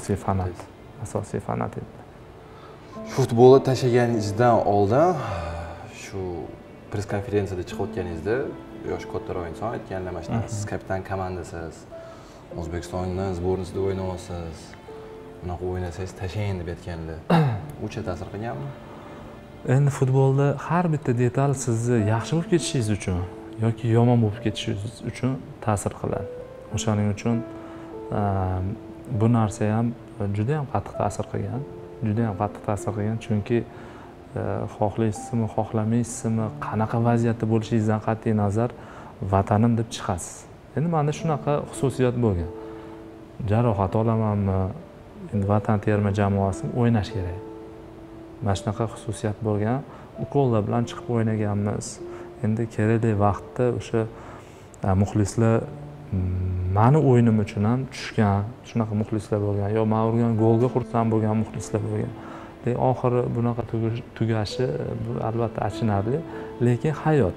Asosiy fanat edi. Futbolni tashlaganingizdan oldin shu press konferensiyada chiqayotganingizda yosh kattaroq inson aytganlar, mana shunaqa siz kapitan komandasiz, O'zbekistonning sbornisida o'ynayapsiz, bunaqa o'ynasangiz tashlang deb aytganlar. O'sha ta'sir qilganmi? Endi futbolda har bitta detal sizni yaxshi bo'lib ketishingiz uchun yoki yomon bo'lib ketishingiz uchun ta'sir qiladi. O'shaning uchun bu narsa ham juda ham qattiq ta'sir qilgan. Chunki xohlaysizmi, xohlamaysizmi, qanaqa vaziyatda bo'lishingizdan qat'iy nazar vatanim deb chiqasiz. Endi menda shunaqa xususiyat bo'lgan. Jarohat olamanmi, endi vatan terma jamoasida o'ynash kerak. Mana shunaqa xususiyat bo'lgan. Ukollar bilan chiqib o'ynaganmiz. Endi kerakli vaqtda o'sha muxlislar meni o'yinim uchun ham tushgan, shunaqa muxlislar bo'lgan. Yo men urgan golga xursand bo'lgan muxlislar bo'lgan. Lekin oxiri bunaqa tugashi bu albatta achinarli, lekin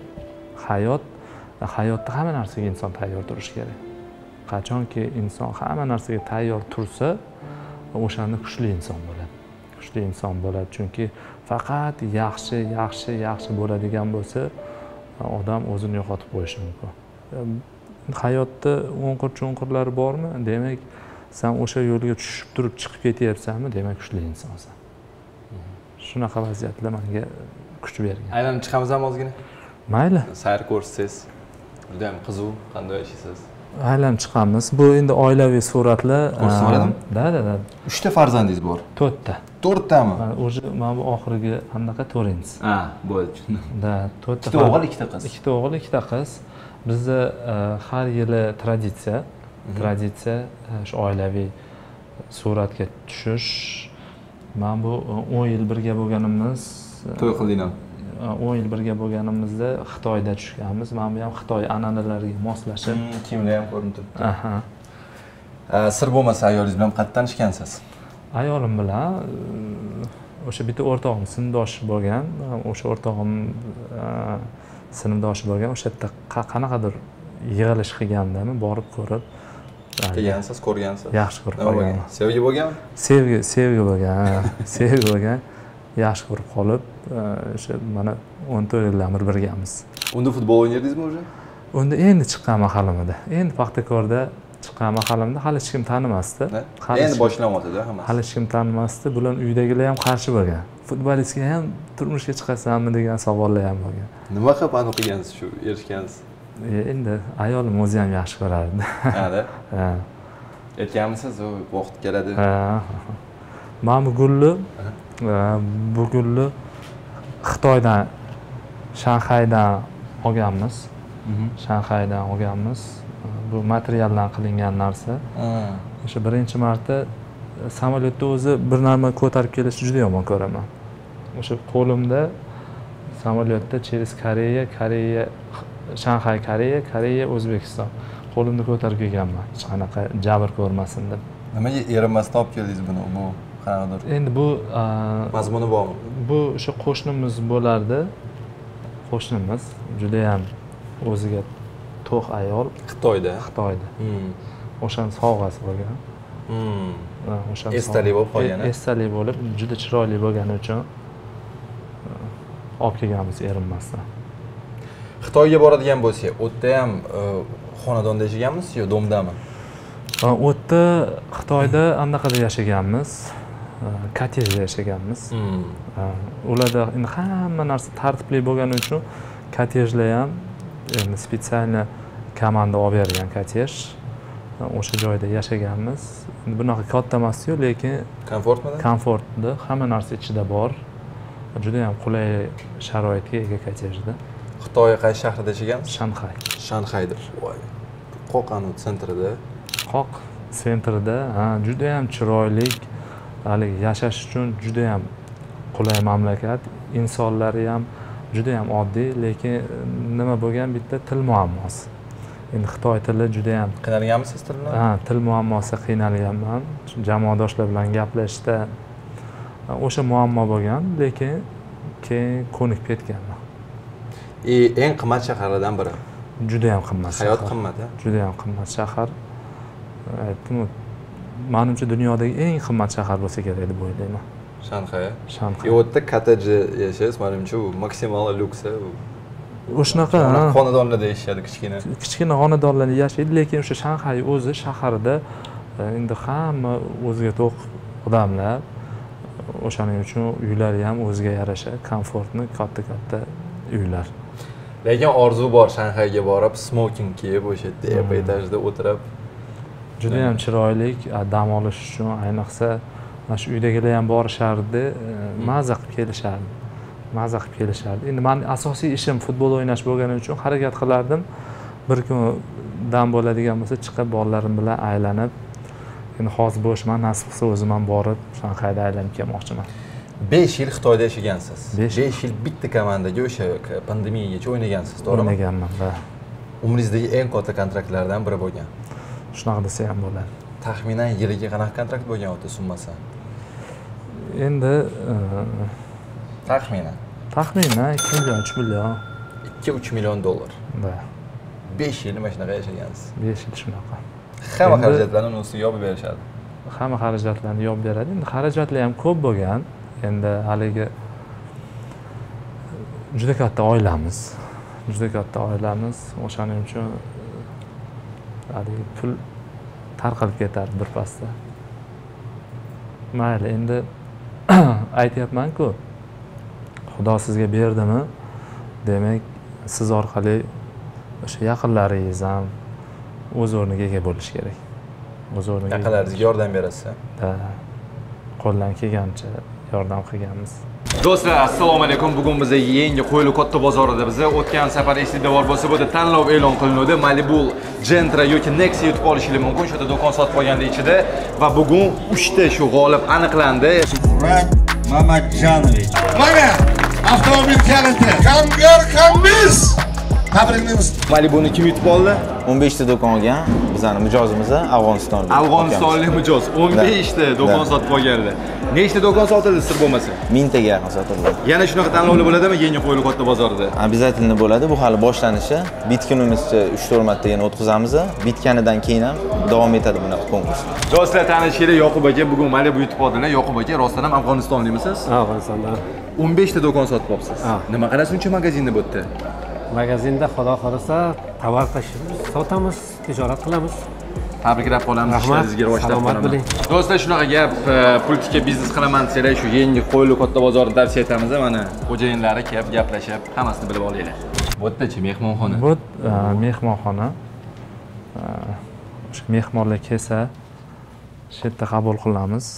hayotda hamma narsaga inson tayyor turishi kerak. Qachonki inson hamma narsaga tayyor tursa, o'shanda kuchli inson bo'ladi. Chunki faqat yaxshi bo'ladigan bo'lsa, odam o'zini yo'qotib qo'yishi mumkin. Hayotda o'nqir-cho'nqirlari bormi? Demak, sen o'sha yo'lga tushib turib chiqib ketyapsanmi? Demak, kuchli insonsan. Shunaqa vaziyatlar menga kuch bergan. Aylanib chiqamizmi ozgina? Mayli. Sayr ko'rsangiz, juda ham qiziq, qanday yashaysiz? Aylanib chiqamiz. Bu endi oilaviy suratlar. Ko'rsatib oladimi? Da. 3 ta farzandingiz bor. 4 ta. 4 tami? Mana bu oxirgi qanaqa 4-ingiz. Ha, bo'ldi, tushundim. Da, 4 ta. 2 o'g'il, 2 ta qiz. 2 ta o'g'il, 2 ta qiz. Bizda har yili traditsiya shu oilaviy suratga tushish. Men bu 10 yil birga bo'lganimiz, to'y qildingmi? 10 yil birga bo'lganimizda Xitoyda tushganmiz. Men bu ham Xitoy an'analariga moslashib, Kimlar ham ko'rinib turibdi. Aha. Sir bo'lmasa ayolingiz bilan qayerdan tanishgansiz? Ayolim bilan o'sha bitta o'rtog'im sinfdosh bo'lgan. O'sha o'rtog'im sinfdoshi bo'lgan. O'sha yerda qanaqadir yig'ilish qilgandami, borib ko'rib kelgansiz, ko'rgansiz. Yaxshi ko'rib qolganman. Sevgi bo'lganmi? Sevgi bo'lgan. Sevgi bo'lgan. Yaxshi ko'rib qolib, o'sha mana 14 yildan beri birgamiz. Unda futbol o'ynardingizmi o'zi? Unda endi chiqqan mahalimda. Endi Paxtakorda chiqqan mahalimda hali hech kim tanimasdi. Endi boshlanyapti-da hammasi. Hali hech kim tanimasdi. Bular uydagilar ham qarshi bo'lgan. Futbolistga ham turmushga chiqasanmi degan savollar ham bo'lgan. Nima qilib aniqlagansiz shu erishgansiz? Endi ayolim o'zi ham yaxshi ko'rardi. Ha-da. Ha. Aytganmisiz, u vaqt keladi. Mana bu gulni Xitoydan, Shanxaydan olganmiz. Bu materialdan qilingan narsa. O'sha birinchi marta samolyotda o'zi bir narsa ko'tarib kelishni juda yomon ko'raman. O'sha qo'limda samolyotda через Koreya, Shanxay, Koreya, O'zbekiston qo'limda ko'tarib kelganman. Hech qanaqa jabr ko'rmasin deb. Nimaga erinmasdan olib keldingiz buni? Bu qanaqadir? Endi bu mazmuni bormi? Bu o'sha qo'shnimiz bo'lardi. Qo'shnimiz juda ham o'ziga to'q ayol. Xitoyda. O'shani sovg'asi bo'lgan. Esdalik bo'lib qolgan. Esdalik bo'lib, juda chiroyli bo'lgani uchun olib kelganmiz erinmasdan. Xitoyga boradigan bo'lsak, u yerda ham xonadonda yashaganmisiz yo domdami? U yerda Xitoyda anaqada yashaganmiz. Kottejda yashaganmiz. Ularda endi hamma narsa tartibli bo'lgani uchun kottejlar ham endi spetsialniy komanda olib bergan kottej. O'sha joyda yashaganmiz. Endi bunaqa katta emas-ku, lekin komfortmi? Komfortda, hamma narsa ichida bor. Juda ham qulay sharoitga ega kottejda. Xitoy qaysi shahrida yashagansiz? Shanxay. Shanxayda. Voy. Qo'qani sentrida. Qoq sentrida, juda ham chiroyli. Hali yashash uchun juda ham qulay mamlakat. Insonlari ham juda ham oddiy, lekin nima bo'lgan bitta til muammosi. Endi Xitoy tili juda ham qiynalganmisiz til bilan? Til muammosida qiynalganman. Jamoadoshlar bilan gaplashishda o'sha muammo bo'lgan, lekin keyin ko'nikib ketganman. Eng qimmat shaharlardan biri. Juda ham qimmat. Hayot qimmat-a? Juda ham qimmat shahar. Aytdim, menimcha dunyodagi eng qimmat shahar bo'lsa kerak deb o'ylayman. Shanxay. Shanxay. U yerda kottejda yashaysiz, menimcha u maksimal lyuks. O'shanaqa xonadonlarda yashashadi kichkina. Kichkina xonadonlarda yashaydi, lekin o'sha Shanxay o'zi shaharida endi hamma o'ziga to'q odamlar. O'shaning uchun uylari ham o'ziga yarasha komfortli, katta uylar. Lekin orzu bor Shanxayga borib, smoking kiyib o'sha yerda etajda o'tirib. Juda ham chiroyli, dam olish uchun ayniqsa mana shu uydagilar ham borishardi, maza qilib kelishardi. Endi men asosiy ishim futbol o'ynash bo'lgani uchun harakat qilardim. Bir kun dam bo'ladigan bo'lsa chiqib bolalarim bilan aylanib, endi hozir bo'shman, nasib qilsa o'zim ham borib Shanxayda aylanib kelmoqchiman. 5 yil Xitoyda yashagansiz. 5 yil bitta komandaga o'sha pandemiyagacha o'ynagansiz, to'g'rimi? O'ynaganman, va umringizdagi eng katta kontraktlardan biri bo'lgan. Shunaqa desa ham bo'ladi. Taxminan yiliga qanaqa kontrakt bo'lgan o'ta summasi? Endi taxminan 2 million, 3 million. 2-3 million dollar. Va 5 yil mana shunaqa yashagansiz. 5 yil shunaqa. Hamma xarajatlarni uni ustiga yopib berishadi. Hamma xarajatlarni yopib beradi. Endi xarajatlar ham ko'p bo'lgan. Endi haligi juda katta oilamiz. O'shaning uchun haligi pul tarqalib ketadi birpasda. Mayli, endi aytyapman-ku, Xudo sizga berdimi, demak, siz orqali o'sha yaqinlaringiz ham o'z o'rniga ega bo'lish kerak. Yaqinlaringizga yordam berasiz. Qo'ldan kelgancha yordam qilganmiz. Do'stlar, assalomu alaykum. Bugun biz yangi Qo'yli katta bozorida biz o'tgan safar esingizda bor bo'lsa, bu yerda tanlov e'lon qilinadi. Malibu, Gentra yoki Nexia yutib olishingiz mumkin. Shu yerda do'kon sotib olganlik ichida va bugun 3 ta shu g'olib aniqlandi. Murat Mamatjonovich. Mana avtomobil kaliti. Kamgar Kamis. Tabriklaymiz. Malibuni kim yutib oldi? 15 ta do'kon olgan. Bizning mijozimiz Afg'onistonlik. Afg'onistonlik mijoz 15 ta do'kon sotib olganlar. Nechta do'kon sotildi sir bo'lmasa? 1000 taga yaqin sotildi. Yana shunaqa tanlovlar bo'ladimi yangi Qo'yli katta bozorida? Обязательно bo'ladi. Bu hali boshlanishi. Bitkunimizcha 3-4 marta yana o'tkazamiz. Bitganidan keyin ham davom etadi bunaqa konkurs. Do'stlar, tanishinglar, Yoqub aka bugun Malibu yutib oldilar. Yoqub aka, rostdan ham Afg'onistonlikmisiz? Afg'onistondan. 15 ta do'kon sotib olibsiz. Nima qarasiz uncha magazinda bu yerda? Magazinda Xudo xolasa tovar tashib sotamiz, tijorat qilamiz. Tabriklab qolamiz, ishlaringizga rivojlanib qolaman. Do'stlar, shunaqa gap, pultika biznes qilaman desanglar, shu yangi Qo'yli katta bozorida tavsiya etamiz. Mana xo'jayinlari kelib gaplashib, hammasini bilib olinglar. Bu yerdachi mehmonxona? Bu mehmonxona. O'sha mehmonlar kelsa, shu yerda qabul qilamiz.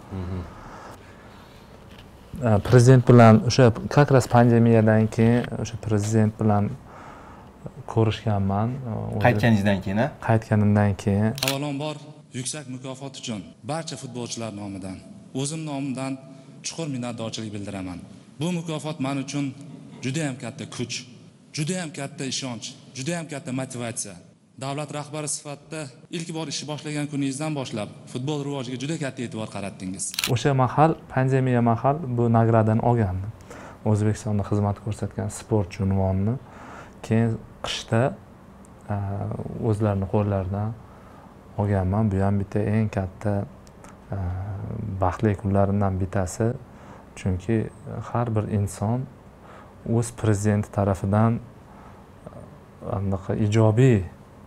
Prezident bilan o'sha как раз pandemiyadan keyin o'sha prezident bilan ko'rishganman. Qaytganingizdan keyin, Qaytganimdan keyin. Avvalambor yuksak mukofot uchun barcha futbolchilar nomidan, o'zim nomimdan chuqur minnatdorchilik bildiraman. Bu mukofot men uchun juda ham katta kuch, juda ham katta ishonch, juda ham katta motivatsiya. Davlat rahbari sifatida ilk bor ish boshlagan kuningizdan boshlab futbol rivojiga juda katta e'tibor qaratdingiz. O'sha mahal, pandemiya mahal bu nagradani olgandim. O'zbekistonda xizmat ko'rsatgan sportchi unvonini. Keyin qishda o'zlarini qo'llaridan olganman. Bu ham bitta eng katta baxtli kunlarimdan bittasi. Chunki har bir inson o'z prezidenti tarafidan anaqa ijobiy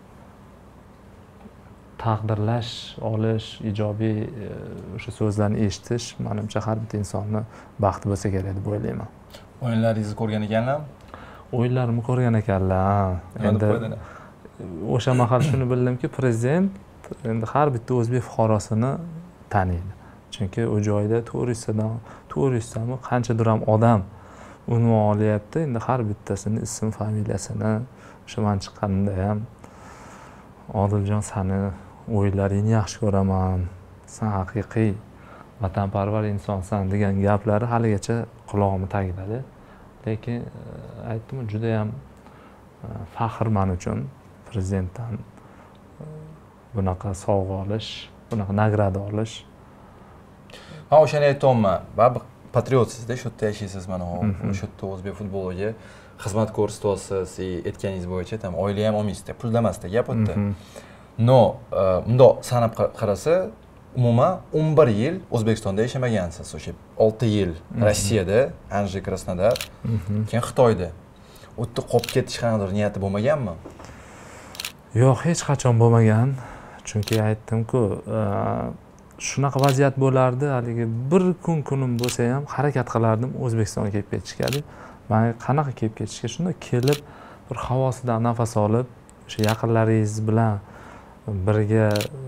taqdirlash olish, ijobiy o'sha so'zlarni eshitish menimcha har bir insonni baxti bo'lsa kerak deb o'ylayman. O'yinlaringizni ko'rgan ekanlar? O'yinlarimni ko'rgan ekanlar. Endi o'sha mahal shuni bildimki, prezident endi har bitta o'zbek fuqarosini taniydi. Chunki u joyda turistlarmi qanchadir ham odam unvon olyapti. Endi har bittasini ism, familiyasini o'sha men chiqqanimda ham Odiljon, seni o'yinlaringni yaxshi ko'raman, sen haqiqiy vatanparvar insonsan degan gaplari haligacha qulog'imni tagida. Lekin aytdim, juda ham faxr men uchun prezidentdan bunaqa sovg'a olish, bunaqa nagrada olish. Ha, o'shani aytayapman. Baribir patriotsizda, shu yerda yashaysiz mana hozir. Shu yerda o'zbek futboliga xizmat ko'rsatyapsiz, aytganingiz bo'yicha tam oila ham olmaysizda, pul emasda gap u yerda. No, bundoq sanab qarasa, umuman 11 yil O'zbekistonda yashamagansiz. O'sha 6 yil Rossiyada, Anji, Krasnodar, keyin Xitoyda. U yerda qolib ketish qanaqadir niyati bo'lmaganmi? Yo'q, hech qachon bo'lmagan. Chunki aytdim-ku, shunaqa vaziyat bo'lardi, haligi bir kunim bo'lsa ham harakat qilardim O'zbekistonga kelib ketishga. Men qanaqa kelib ketishga, shunda kelib bir havosidan nafas olib, o'sha yaqinlaringiz bilan birga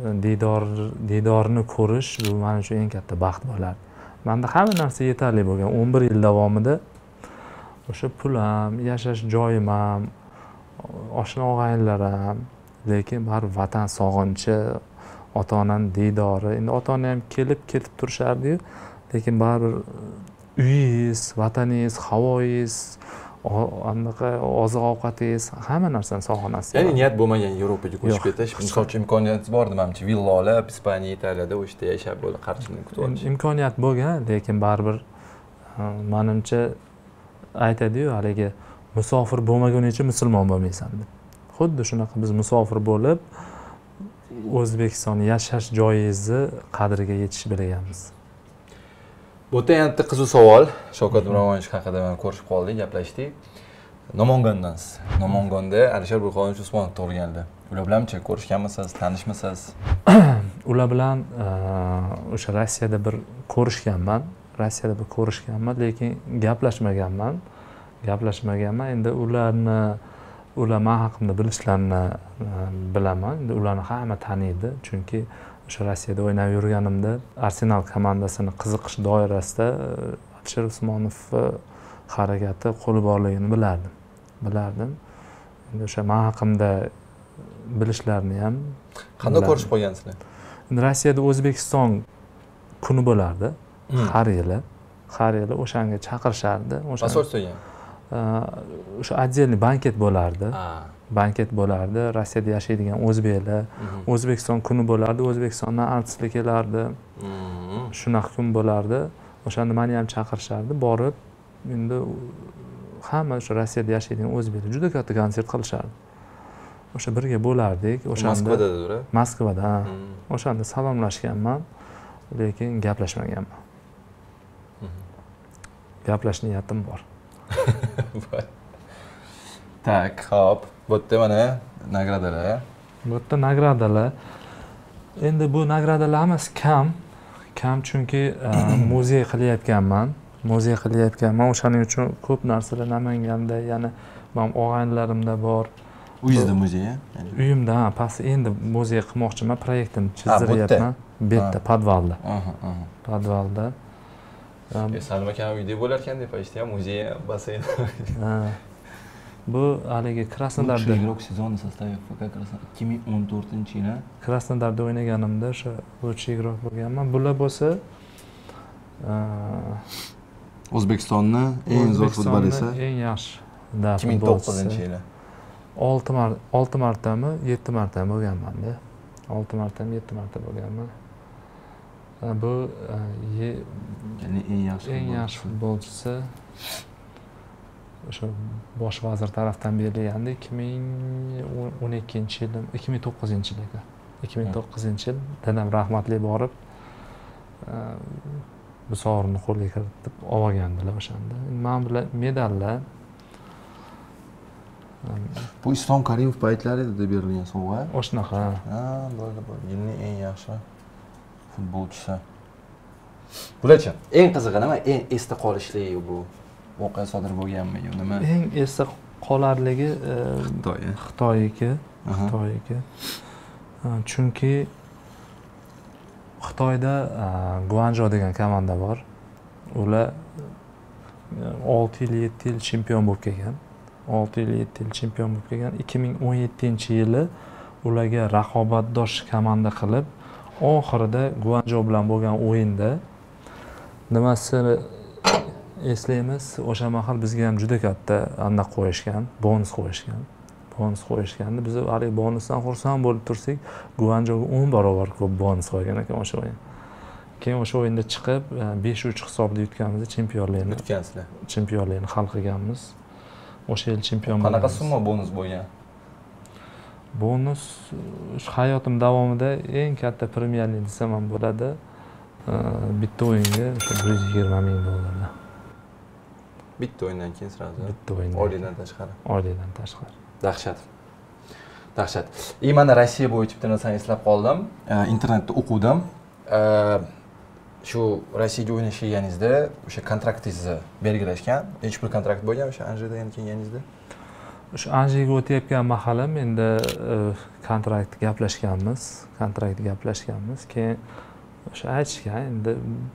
diydorni ko'rish bu men uchun eng katta baxt bo'lardi. Menda hamma narsa yetarli bo'lgan 11 yil davomida. O'sha pul ham, yashash joyim ham, oshna og'aynilar ham, lekin baribir vatan sog'inchi, ota-onaning diydori. Endi ota-ona ham kelib ketib turishardi-yu, lekin baribir uyingiz, vataningiz, havoyingiz, anaqa oziq-ovqatingiz, hamma narsani sog'inasiz. Ya'ni niyat bo'lmagan Yevropaga ko'chib ketish, misol uchun imkoniyat bor menimcha, villa olib, Ispaniya, Italiyada o'sha yerda yashab bo'lib qarshini kutib olish. Imkoniyat bo'lgan, lekin baribir menimcha aytadi-yu, haligi musofir bo'lmagunicha musulmon bo'lmaysan deb. Xuddi shunaqa biz musofir bo'lib O'zbekiston yashash joyingizni qadriga yetish bilganmiz. Bu yerda yana qiziq savol. Shavkat Miromonovich haqida men ko'rishib qoldik, gaplashdik. Namangandansiz. Namangonda Alisher Burxonovich Usmonov tug'ilganlar. Ular bilanchi ko'rishganmisiz, tanishmisiz? Ular bilan o'sha Rossiyada bir ko'rishganman. Lekin gaplashmaganman. Endi ular men haqimda bilishlarini bilaman. Endi ularni hamma taniydi, chunki o'sha Rossiyada o'ynab yurganimda Arsenal komandasini qiziqish doirasida Alisher Usmonov harakati qo'li borligini bilardim. Endi o'sha men haqimda bilishlarini ham. Qanday ko'rishib qolgansizlar? Endi Rossiyada O'zbekiston kuni bo'lardi. Har yili o'shanga chaqirishardi. O'sha o'sha отдельный banket bo'lardi. Rossiyada yashaydigan o'zbeklar, O'zbekiston kuni bo'lardi, O'zbekistondan artistlar kelardi. Shunaqa kun bo'lardi. O'shanda meni ham chaqirishardi, borib endi hamma o'sha Rossiyada yashaydigan o'zbeklar juda katta konsert qilishardi. O'sha birga bo'lardik. O'shanda Moskvada. O'shanda salomlashganman, lekin gaplashmaganman. Gaplash niyatim bor. Tak, hop. Bu yerda mana nagradalar. Bu yerda nagradalar. Endi bu nagradalar hammasi kam chunki muzey qilyapmanman. O'shaning uchun ko'p narsalar Namanganda, yana men og'aynilarimda bor. Uyingizda muzey, Uyimda, past endi muzey qilmoqchiman, proyektimni chizdiryapman. bu yerda podvalda. Aha. Podvalda. Salim aka uyda bo'lar ekan deb aytishdi, muzey, basseyn. Bu haligi Krasnodarda игрок сезона в составе ФК Краснодар 2014-yili Krasnodarda o'ynaganimda o'sha lучший игрок bo'lganman. Bular bo'lsa O'zbekistonni eng zo'r futbolchisi eng yaxshi 2009-yili. 6 martami, 7 martami bo'lganman-da. 6 martami, 7 marta bo'lganman. Bu ya'ni eng yaxshi futbolchisi o'sha bosh vazir tarafdan berilgandi 2012-yil, 2009-yil ekan. 2009-yil dadam rahmatli borib bu sovrinni qo'lga kiritib olgandilar o'shanda. Men bilan medallar bu Islom Karimov paytlarida berilgan sovg'a. O'shanaqa. Bo'ldi. Yilning eng yaxshi futbolchisi. Bularchi, eng qizig'i nima? Eng esda qolishli bu voqea sodir bo'lganmi yo nima? Eng esda qolarligi Xitoyniki. Chunki Xitoyda Guangzhou degan komanda bor. Ular 6 yil, 7 yil chempion bo'lib kelgan. 6 yil, 7 yil chempion bo'lib kelgan. 2017-yili ularga raqobatdosh komanda qilib, oxirida Guangzhou bilan bo'lgan o'yinda nimasini eslaymiz, o'sha mahal bizga ham juda katta aniq qo'yishgan, bonus qo'yishgan. Biz hali bonusdan xursand bo'lib tursak, Guangzhouga 10 barobar ko'p bonus qo'ygan ekan o'sha o'yin. Keyin o'sha o'yinda chiqib 5-3 hisobda yutganmiz, chempionlikni hal qilganmiz. O'sha yil chempion bo'ldik. Qanaqa summa bonus bo'lgan? Bonus hayotim davomida eng katta Premier Lig desam ham bo'ladi. Bitta o'yinga o'sha $120,000. Bitta o'yindan keyin sirazi. Bitta o'yindan. Oylikdan tashqari. Dahshat. Mana Rossiya bo'yicha bitta narsani eslab qoldim. Internetda o'qidim. Shu Rossiyaga o'ynash kelganingizda o'sha kontraktingizni belgilashgan. Hech bir kontrakt bo'lgan o'sha Anjedan kelganingizda? O'sha Anjega o'tayotgan mahalim endi kontrakt gaplashganmiz. Keyin o'sha aytishgan, endi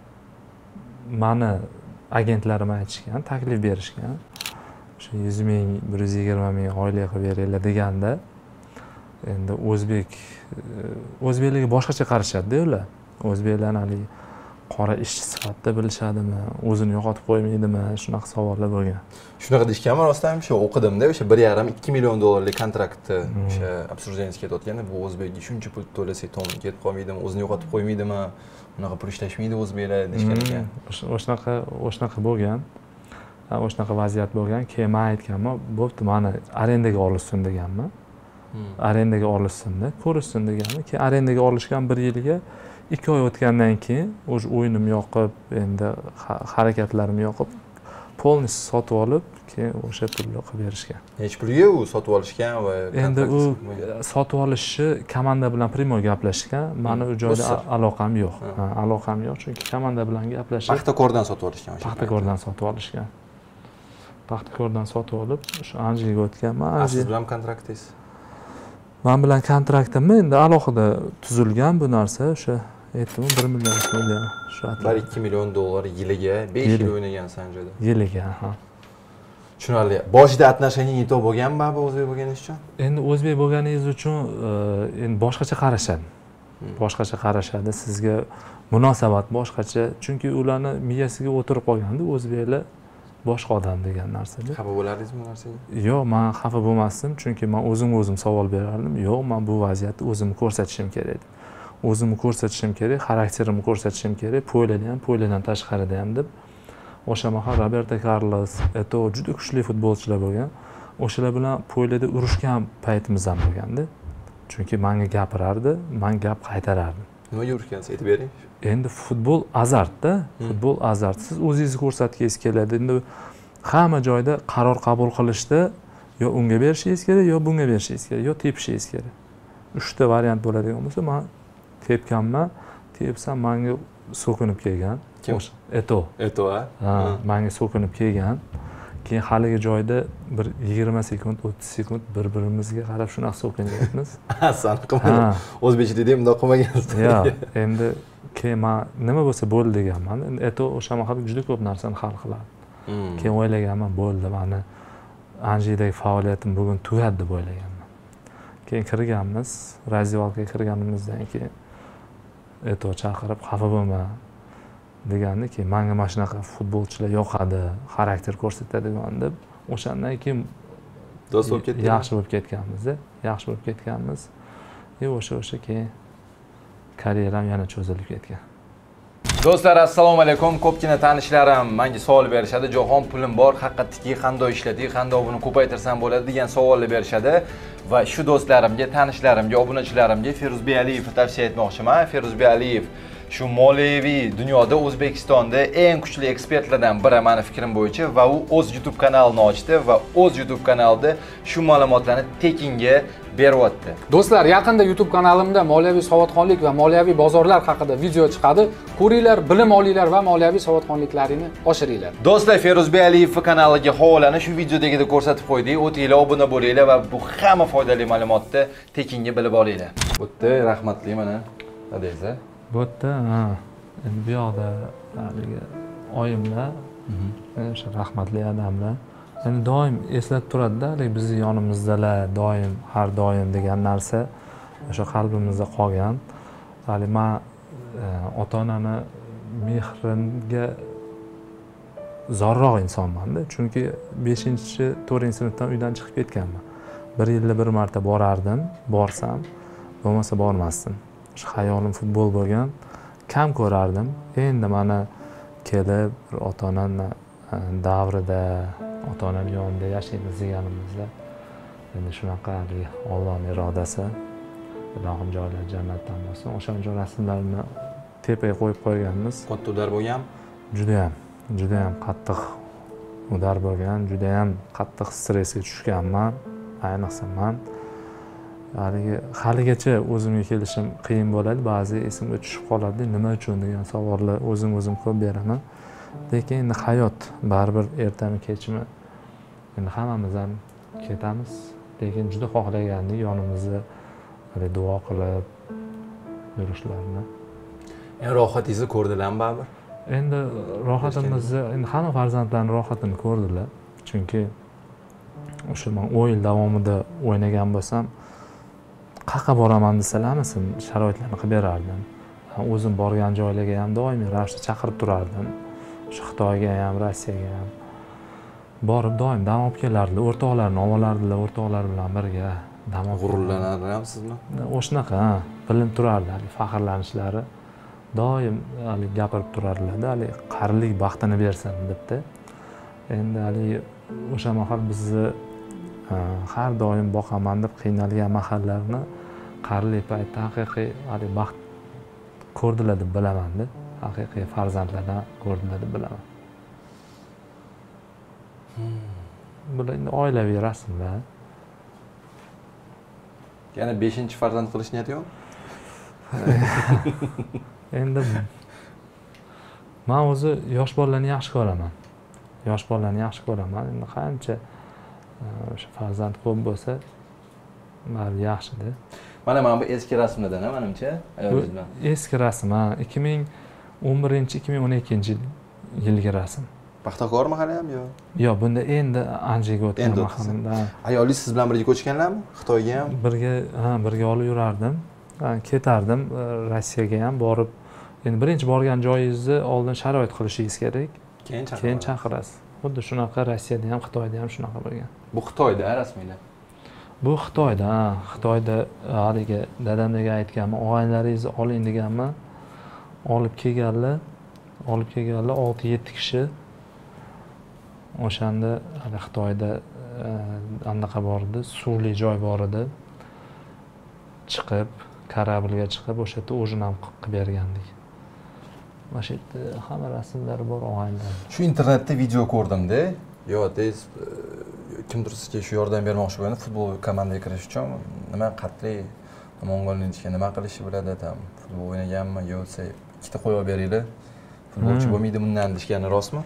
mani agentlarim aytishgan, taklif berishgan. O'sha 100 ming, 120 ming oylik qilib beringlar deganda, endi o'zbeklarga boshqacha qarashadi-da ular. O'zbeklarni hali qora ishchi sifatida bilishadimi, o'zini yo'qotib qo'ymaydimi, shunaqa savollar bo'lgan. Shunaqa deyishganmi rostdan ham? Shu o'qidimda, o'sha 1,5-2 million dollarlik kontraktni o'sha обсуждениеga ketayotganda, bu o'zbekga shuncha pul to'lasak, tom ketib qolmaydimi, o'zini yo'qotib qo'ymaydimi, unaqa pul ishlashmaydi o'zbeklar deyishgan ekan. O'shanaqa bo'lgan. O'shanaqa vaziyat bo'lgan. Keyin men aytganman, bo'pti, meni arendaga olishsin deganman. Arendaga olishsin-da, ko'rishsin deganman. Keyin arendaga olishgan 1 yilga 2 oy o'tgandan keyin o'sha o'yinim yoqib, endi harakatlarim yoqib, polniy sotib olib, keyin o'sha pulni qilib berishgan. Hech pulga u sotib olishgan va endi u sotib olishni komanda bilan primoy gaplashgan. Meni u joyda aloqam yo'q. Aloqam yo'q, chunki komanda bilan gaplashib Paxtakordan sotib olishgan. Paxtakordan sotib olib, o'sha Anjega o'tganman. Siz bilan kontraktingiz? Men bilan kontraktim endi alohida tuzilgan bu narsa, o'sha aytdim 1 million, 2 million shu atlar. 1-2 million dollar yiliga 5 yil o'ynagan Sanjada. Yiliga, ha. Tushunarli. Boshida отношение не то bo'lganmi bu o'zbek bo'lganingiz uchun? Endi o'zbek bo'lganingiz uchun endi boshqacha qarashadi. Sizga munosabat boshqacha, chunki ularni miyasiga o'tirib qolganda o'zbeklar boshqa odam degan narsada. Xafa bo'lardingizmi bu narsaga? Yo'q, men xafa bo'lmasdim, chunki men o'zim savol berardim. Yo'q, men bu vaziyatda o'zimni ko'rsatishim kerak. Xarakterimni ko'rsatishim kerak, po'yladan tashqarida ham deb. O'sha mahal Roberto Carlos, Eto'o juda kuchli futbolchilar bo'lgan. O'shalar bilan po'ylada urushgan paytimiz ham bo'lganda. Chunki menga gapirardi, men gap qaytarardim. Nimaga urushgansiz, aytib bering. Endi futbol azartda, siz o'zingizni ko'rsatgingiz keladi. Endi hamma joyda qaror qabul qilishda yo unga berishingiz kerak, yo bunga berishingiz kerak, yo tepishingiz kerak. 3 ta variant bo'ladigan bo'lsa, men tepganman, tepsam menga so'kinib kelgan. Kim? Eto'o. Eto'o, menga so'kinib kelgan. keyin haligi joyda bir 20 sekund 30 sekund bir-birimizga qarab shunaqa so'kinyapmiz. Sani qilmadim. O'zbekchilikda ham bundoq qilmagansiz. Yo'q, endi keyin men nima bo'lsa bo'ldi deganman. Endi o'sha mahal juda ko'p narsani hal qiladi. Keyin o'ylaganman, bo'ldi, mani Anjidagi faoliyatim bugun tugadi deb o'ylaganman. Keyin kirganmiz, raziyalkaga kirganimizdan keyin eto chaqirib xafa bo'lma degandi, keyin menga mana shunaqa futbolchilar yoqadi, xarakter ko'rsatadigan deb o'shandan keyin do'st bo'lib ketdik. Yaxshi bo'lib ketganmiz-da, yaxshi bo'lib ketganmiz. O'sha keyin karyeram yana cho'zilib ketgan. Do'stlar, assalomu alaykum. Ko'pgina tanishlarim menga savol berishadi. Jahon pulim bor, haqiqatiki qanday ishlating, qanday buni ko'paytirsam bo'ladi degan savollar berishadi. Va shu do'stlarimga, tanishlarimga, obunachilarimga Feruzbek Aliyevni tavsiya etmoqchiman. Feruzbek Aliyev shu moliyaviy dunyoda O'zbekistonda eng kuchli ekspertlardan biri meni fikrim bo'yicha va u o'z YouTube kanalini ochdi va o'z YouTube kanalida shu ma'lumotlarni tekinga beryapti. Do'stlar, yaqinda YouTube kanalimda moliyaviy savodxonlik va moliyaviy bozorlar haqida video chiqadi. Ko'ringlar, bilim olinglar va moliyaviy savodxonliklaringni oshiringlar. Do'stlar, Feruzbek Aliyev kanaliga havolani shu videodagida ko'rsatib qo'ydik. O'tinglar, obuna bo'linglar va bu hamma foydali ma'lumotni tekinga bilib olinglar. Bo'pti, rahmatli mana. Adaysiz. Bu yerda, endi bu yoqda haligi oyimlar, o'sha rahmatli odamlar, endi doim eslatib turadi-da, bizning yonimizdalar, doim, har doim degan narsa o'sha qalbimizda qolgan. Hali men ota-onani mehriga zorroq insonman-da, chunki 5-4-sinfdan uydan chiqib ketganman. Bir yilda bir marta borardim, borsam, bo'lmasa bormasdim. Hayolim futbol bo'lgan, kam ko'rardim. Endi mana kelib bir ota-onani davrida, ota-onani yonida yashaymiz deganimizda, endi shunaqa Allohning irodasi, Ilohim joylari jannatdan bo'lsin. O'sha rasmlarni tepaga qo'yib qo'yganmiz. Katta udar bo'lgan? Juda ham qattiq udar bo'lgan, juda ham qattiq stressga tushganman, ayniqsa men. Haligacha o'zimga kelishim qiyin bo'ladi, ba'zi esimga tushib qoladi, nima uchun degan savollar o'zim ko'p beraman. Lekin endi hayot baribir ertami kechmi endi hammamiz ham ketamiz, lekin juda xohlagandik yonimizda duo qilib yurishlarini. Rohatingizni ko'rdilarmi baribir? Endi rohatimizni, endi hamma farzandlarning rohatini ko'rdilar, chunki o'sha men 10 yil davomida o'ynagan bo'lsam, qayerga boraman desalarmi, sharoitlarni qilib berardim. O'zim borgan joylarga ham doimiy ravishda chaqirib turardim. Shu Xitoyga ham, Rossiyaga ham borib doim dam olib kelardilar. O'rtoqlarini olardilar, o'rtoqlar bilan birga dam olib g'ururlanarmisizmi? O'shanaqa, bilinib turardi, faxrlanishlari. Doim gapirib turardilar, qarilik baxtini bersin debdi. Endi o'sha mahal bizni har doim boqaman deb qiynalgan mahallarni qarilik paytda haqiqiy baxt ko'rdilar deb bilaman-da. Haqiqiy farzandlardan ko'rdilar deb bilaman. Bular endi oilaviy rasmlar. Yana 5-farzand qilish niyati yo'q? Endi men o'zi yosh bolalarni yaxshi ko'raman. Endi qancha o'sha farzand ko'p bo'lsa, bari yaxshi-da. Mana bu eski rasmlardan, menimcha, ayolingiz bilan. Eski rasm, 2011-2012 yilgi rasm. Paxtakormi hali ham yo'q? Yo'q, bunda endi Anjiga o'tgan mahalimda. Ayolingiz siz bilan birga ko'chganlarmi? Xitoyga ham? Birga olib yurardim. Ketardim Rossiyaga ham borib. Endi birinchi borgan joyingizni oldin sharoit qilishingiz kerak. Keyin chaqirasiz. Xuddi shunaqa Rossiyada ham, Xitoyda ham shunaqa bo'lgan. Bu Xitoyda rasmiylar. Bu Xitoyda, Xitoyda haligi dadamga aytganman, og'aylaringizni oling deganman. Olib kelganlar 6-7 kishi. O'shanda Xitoyda anaqa bor edi, suvli joy bor edi. Chiqib, kорабльga chiqib, o'sha yerda o'jin ham qilib bergandik. Mana shu yerda hamma rasmlari bor og'aylar. Shu internetda video ko'rdim-da. Tez kimdir sizga shu yordam bermoqchi bo'lganda futbol komandaga kirish uchun nima qatli Mong'olinchga nima qilishni biladi, futbol o'ynaganmi, yo'q desa ikkita qo'yib beringlar. Futbolchi bo'lmaydi bundan deshgani rostmi?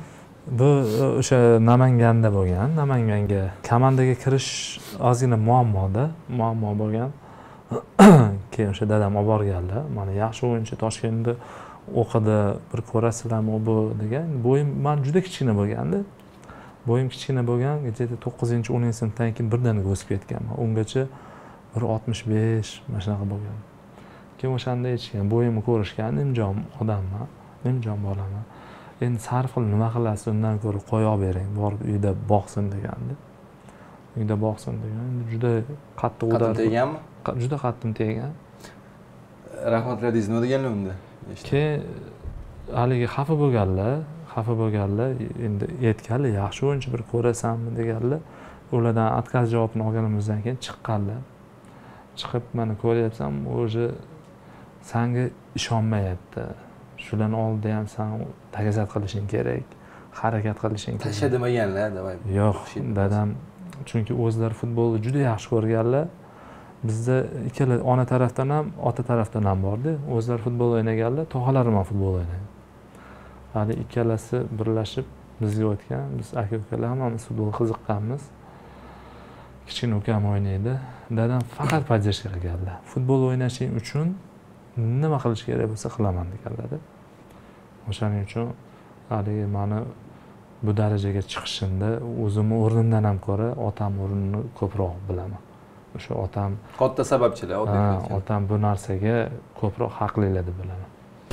Bu o'sha Namanganda bo'lgan. Namanganga komandaga kirish ozgina muammo bo'lgan. Keyin o'sha dadam olib borganlar. Mana yaxshi o'yinchi Toshkentda o'qidi, bir ko'rasizlarmi bu degan. Bo'yim men juda kichkina bo'lganda. Bo'yim kichkina bo'lgan, где-то 9-10 sinfdan keyin birdaniga o'sib ketganman. Ungacha 1.65 mana shunaqa bo'lgan. Keyin o'shanda aytishgan, bo'yimni ko'rishgan, nimjon odamman, nimjon bolaman. Endi sarf qilib nima qilasiz, undan ko'ra qo'yib bering, borib uyda boqsin degandi. Uyda boqsin degan. Juda qattiq Qattiq teganmi? Juda qattiq tegan. Rahmatli deysiz, nima deganlar unda? Keyin haligi xafa bo'lganlar, endi aytganlar, yaxshi o'yinchi bir ko'rasanmi deganlar. Ulardan отказ javobini olganimizdan keyin chiqqanlar. Chiqib mana ko'ryapsan, o'zi senga ishonmayapti. Shularni oldida ham sen takazat qilishing kerak, harakat qilishing kerak. Tasha demaganlar, davay. Yo'q, dadam chunki o'zlari futbolni juda yaxshi ko'rganlar. Bizda ikkala ona tarafdan ham, ota tarafdan ham bordi. O'zlari futbol o'ynaganlar, tog'alarim ham futbol o'ynagan. Hali ikkalasi birlashib bizga o'tgan. Biz aka-ukalar hammamiz futbolga qiziqqanmiz. Kichkina ukam o'ynaydi. Dadam faqat podдержка qilganlar. Futbol o'ynashing uchun nima qilish kerak bo'lsa qilaman deganlar. O'shaning uchun haligi meni bu darajaga chiqishimda o'zimni o'rnimdan ham ko'ra otam o'rnini ko'proq bilaman. O'sha otam katta sababchilar, otam bu narsaga ko'proq haqlilar deb bilaman.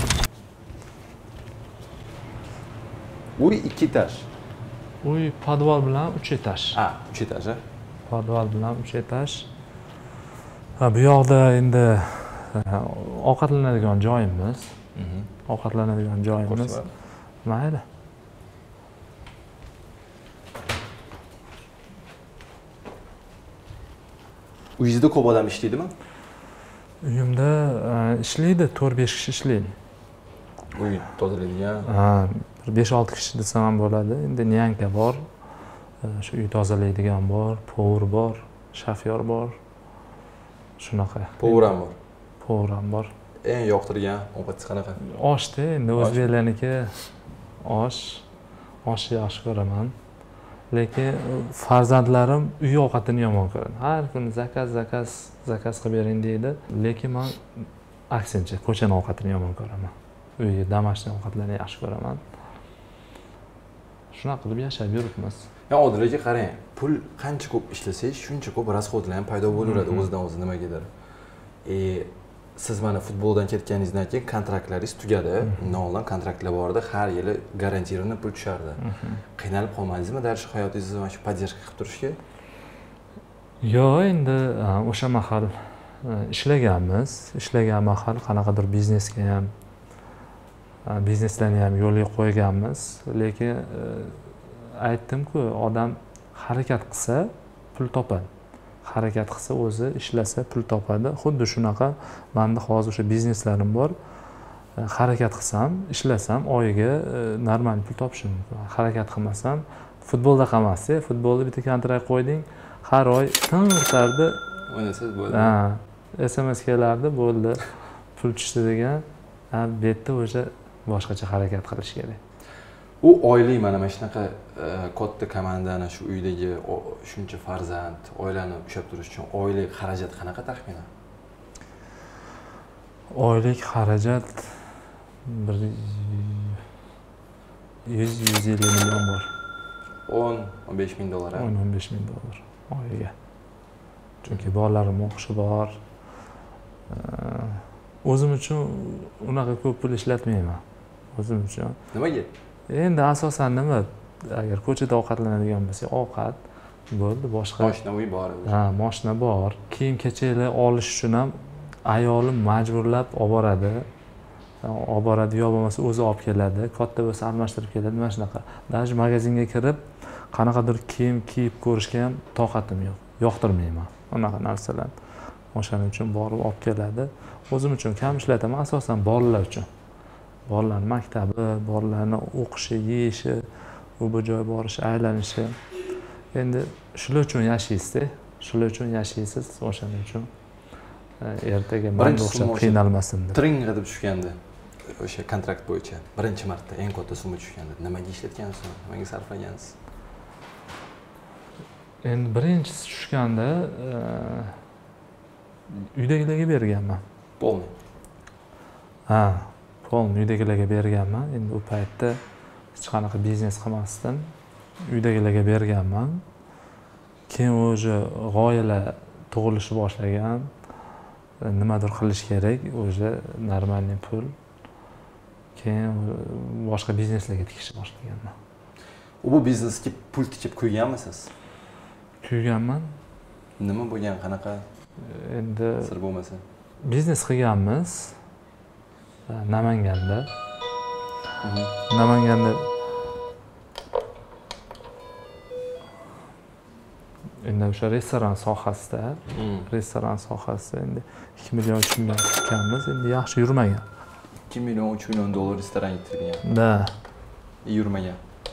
Uy 2 etaj. Uy podval bilan 3 etaj. Ha, 3 etaj, ha. Podval bilan 3 etaj. Bu yoqda endi ovqatlanadigan joyimiz. Ovqatlanadigan joyimiz. Mayli. Uyingizda ko'p odam ishlaydimi? Uyimda ishlaydi, 4-5 kishi ishlaydi. Uy tozalaydigan. Ha, 5-6 kishi desam ham bo'ladi. Endi nyanka bor. Shu uy tozalaydigan bor, povur bor, shofyor bor. Shunaqa. Povur ham bor. Povur ham bor. Eng yoqtirgan ovqat qanaqa? Oshda, endi o'zbeklarniki oshni yaxshi ko'raman. Lekin farzandlarim uy ovqatini yomon ko'radi. Har kuni zakaz qilib bering deydi. Lekin men aksincha ko'chani ovqatini yomon ko'raman. Uyga домашний ovqatlarni yaxshi ko'raman. Shunaqa qilib yashab yuribmiz. Ya Odil aka qarang, pul qancha ko'p ishlasangiz, shuncha ko'p rasxodlar ham paydo bo'laveradi o'zidan o'zi nimagadir. Siz mana futboldan ketganingizdan keyin kontraktlaringiz tugadi. Undan oldin kontraktlar bor edi, har yili garantiyalarni pul tushardi. Qiynalib qolmadingizmi daraja hayotingizni mana shu podдержка qilib turishga? Yo'q, endi o'sha mahal ishlagan mahal qanaqadir bizneslarni ham yo'lga qo'yganmiz. Lekin aytdim-ku, odam harakat qilsa pul topadi. Harakat qilsa o'zi ishlasa pul topadi. Xuddi shunaqa menda hozir o'sha bizneslarim bor. Harakat qilsam, ishlasam oyiga normal pul topishim mumkin. Harakat qilmasam futbolda qolmasdi. Futbolda bitta kontrakt qo'yding, har oy tintardi. O'ynasangiz bo'ldi. SMS kelardi, bo'ldi. Pul tushdi degan. Bu yerda o'sha boshqacha harakat qilish kerak. U oylik mana shunaqa katta komandani shu uydagi shuncha farzand, oilani ushlab turish uchun oylik xarajat qanaqa taxminan? Oylik xarajat 100-150 million bor. 10-15 ming dollar. 10-15 ming dollar oyiga. Chunki bolalarim o'qishi bor. O'zim uchun unaqa ko'p pul ishlatmayman. O'zim uchun. Nimaga? Endi asosan nima? Agar ko'chada ovqatlanadigan bo'lsak, ovqat bo'ldi, boshqa. Mashina uy bor. Ha, mashina bor. Kiyim-kechaklar olish uchun ham ayolim majburlab olib boradi. Olib boradi, yo bo'lmasa o'zi olib keladi. Katta bo'lsa almashtirib keladi, mana shunaqa. Даже magazinga kirib, qanaqadir kiyim kiyib ko'rishga ham toqatim yo'q. Yoqtirmayman unaqa narsalarni. O'shaning uchun borib olib keladi. O'zim uchun kam ishlataman, asosan bolalar uchun. Bolalar maktabi, bolalarni o'qishi, yeyishi, bu joy borishi, aylanishi. Endi shular uchun yashaysiz, shular uchun yashaysiz, o'shaning uchun ertaga menga o'xshab qiynalmasin deb. Tringga deb tushganda o'sha kontrakt bo'yicha birinchi marta eng katta summa tushganda nimaga ishlatgansiz, nimaga sarflagansiz? Endi birinchisi tushganda uydagilarga berganman. Polni. Ha, polni uydagilarga berganman. Endi u paytda hech qanaqa biznes qilmasdim. Uydagilarga berganman. Keyin o'sha g'oyalar tug'ilishni boshlagan. Nimadir qilish kerak, o'sha normalniy pul. Keyin boshqa bizneslarga tikishni boshlaganman. Bu biznesga pul tikib qo'yganmisiz? Kuyganman. Nima bo'lgan, qanaqa? Endi sir bo'lmasa. Biznes qilganmiz. Namanganda. Namanganda endi o'sha restoran sohasida endi 2 million 3 million tutganmiz, endi yaxshi yurmagan. 2 million 3 million dollar restoran yitirgan. Da. Yurmagan.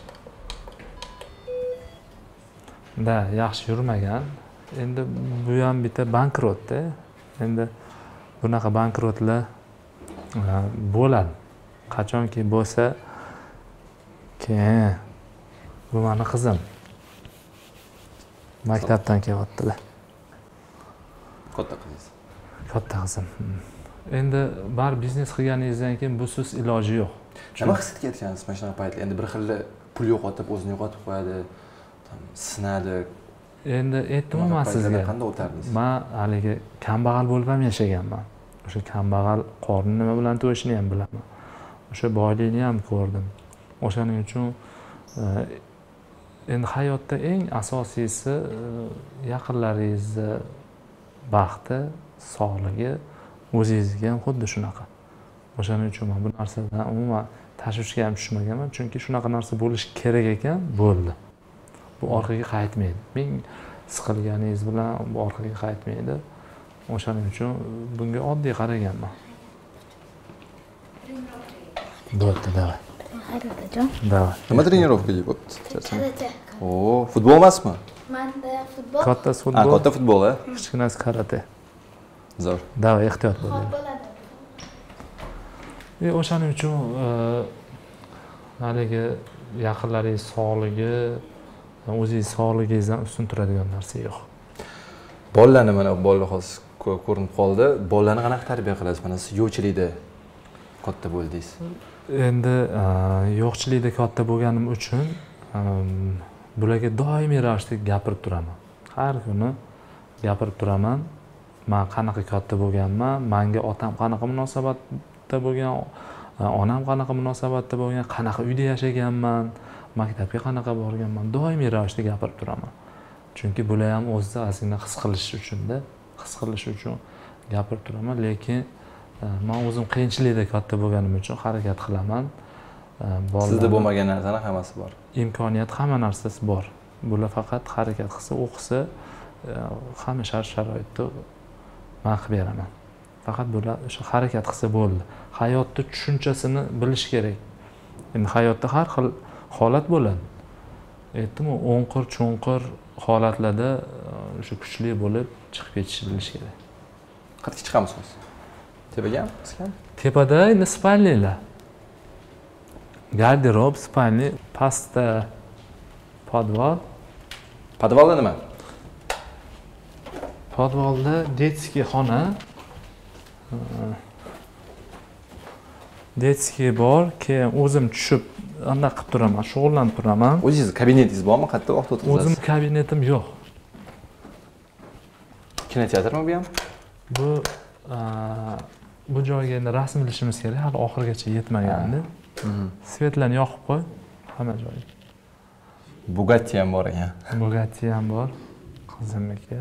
Da, yaxshi yurmagan. Endi bu ham bitta bankrotda. Endi bunaqa bankrotlar bo'ladi. Qachonki bo'lsa, keyin bu meni qizim. Maktabdan kelyaptilar. Katta qizingiz. Katta qizim. Endi bar biznes qilganingizdan keyin busiz iloji yo'q. Nima his etgansiz mana shunaqa paytda? Endi bir xil pul yo'qotib, o'zini yo'qotib qo'yadi, sinadi. Endi aytdim-ku sizga. Qanday o'tardingiz? Men haligi kambag'al bo'lib ham yashaganman. O'sha kambag'al qorni nima bilan to'yishni ham bilaman. O'sha boylikni ham ko'rdim. O'shaning uchun endi hayotda eng asosiysi yaqinlaringizni baxti, sog'ligi, o'zingizga ham xuddi shunaqa. O'shaning uchun men bu narsadan umuman tashvishga ham tushmaganman, chunki shunaqa narsa bo'lishi kerak ekan, bo'ldi. Bu orqaga qaytmaydi. Ming siqilganingiz bilan bu orqaga qaytmaydi. O'shaning uchun bunga oddiy qaraganman. Bo'pti, davay. Hayrotajon. Davay. Nima trenirovkaga bo'pti? Karate. Oo, futbol emasmi? Menda futbol. Katta futbol. Katta futbol, a? Kichkinasi karate. Zo'r. Davay, ehtiyot bo'ling. Bo'ladi. O'shaning uchun haligi yaqinlaringiz sog'ligi, o'zingiz sog'ligingizdan ustun turadigan narsa yo'q. Bolalarni mana bolalar hozir ko'rinib qoldi. Bolalarni qanaqa tarbiya qilasiz? Mana siz yo'qchilikda katta bo'ldingiz. Endi yo'qchilikda katta bo'lganim uchun bularga doimiy ravishda gapirib turaman. Har kuni gapirib turaman. Men qanaqa katta bo'lganman, menga otam qanaqa munosabatda bo'lgan, onam qanaqa munosabatda bo'lgan, qanaqa uyda yashaganman, maktabga qanaqa borganman, doimiy ravishda gapirib turaman. Chunki bular ham o'zida ozgina his qilish uchun-da, his qilish uchun gapirib turaman, lekin men o'zim qiyinchilikda katta bo'lganim uchun harakat qilaman. Sizda bo'lmagan narsalar hammasi bor. Imkoniyat, hamma narsasi bor. Bular faqat harakat qilsa, o'qisa, hamma shart-sharoitda men qilib beraman. Faqat bular o'sha harakat qilsa bo'ldi. Hayotda tushunchasini bilish kerak. Endi hayotda har xil holat bo'ladi. Aytdim-ku, o'nqir, cho'nqir holatlarda o'sha kuchli bo'lib chiqib ketishni bilish kerak. Qayerga chiqamisiz? Tepagami? Pastgami? Tepada endi spalnilar. Garderob, spalni, pastda podval. Podvalda nima? Podvalda detskiy xona. Detskiy bor, keyin o'zim tushib anaqa qilib turaman, shug'ullanib turaman. O'zingiz kabinetingiz bormi? Qayerda vaqt o'tkazasiz? O'zim kabinetim yo'q. Kinoteatrmi bu ham? Bu joyga endi rasm ilishimiz kerak, hali oxirigacha yetmagandi. Svetlarni yoqib qo'y, hamma joyga. Bugatti ham bor ekan. Bugatti ham bor, qizimniki.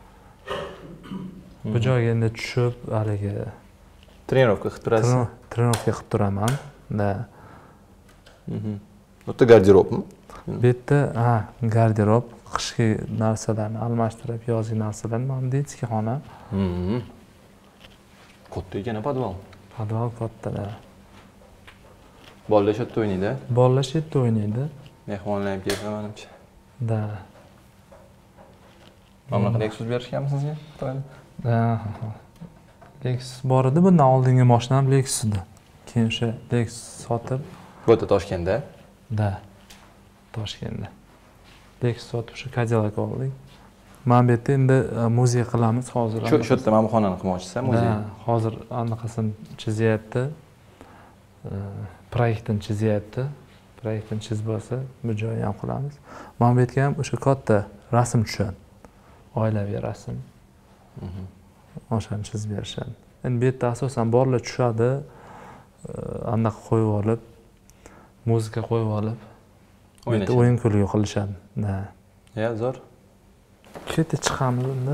Bu joyga endi tushib, haligi trenirovka qilib turasiz. Trenirovka qilib turaman. Da. Bu yerda garderobmi? Bu yerda garderob, qishki narsalarni almashtirib, yozgi narsalarni, mana detskiy xona. Katta ekan podval. Podval katta. Bolalar shu yerda o'ynaydi. Bolalar shu yerda o'ynaydi. Mehmonlar ham kelsa menimcha. Da. Mana bunaqa Lexus berishganmi sizga? Lexus bor edi, bundan oldingi mashinam Lexus edi. keyin o'sha Lexus sotib, Bu yerda Toshkentda. da Toshkentda. Lexus sotib o'sha Cadillac oldik. Mana bu yerda endi muzey qilamiz hozir. Shu yerda mana bu xonani qilmoqchisiz, muzey. Hozir anaqasini chizyapti. Proyektini chizyapti. Proyektini chizib bo'lsa, bu joyni ham qilamiz. Mana bu yerga ham o'sha katta rasm tushadi. Oilaviy rasm. O'shani chizib berishadi. Endi bu yerda asosan bolalar tushadi, anaqa qo'yib olib, muzika qo'yib olib, o'ynashadi. O'yin kulgi qilishadi. Ya, zo'r. Ketib chiqamiz unda.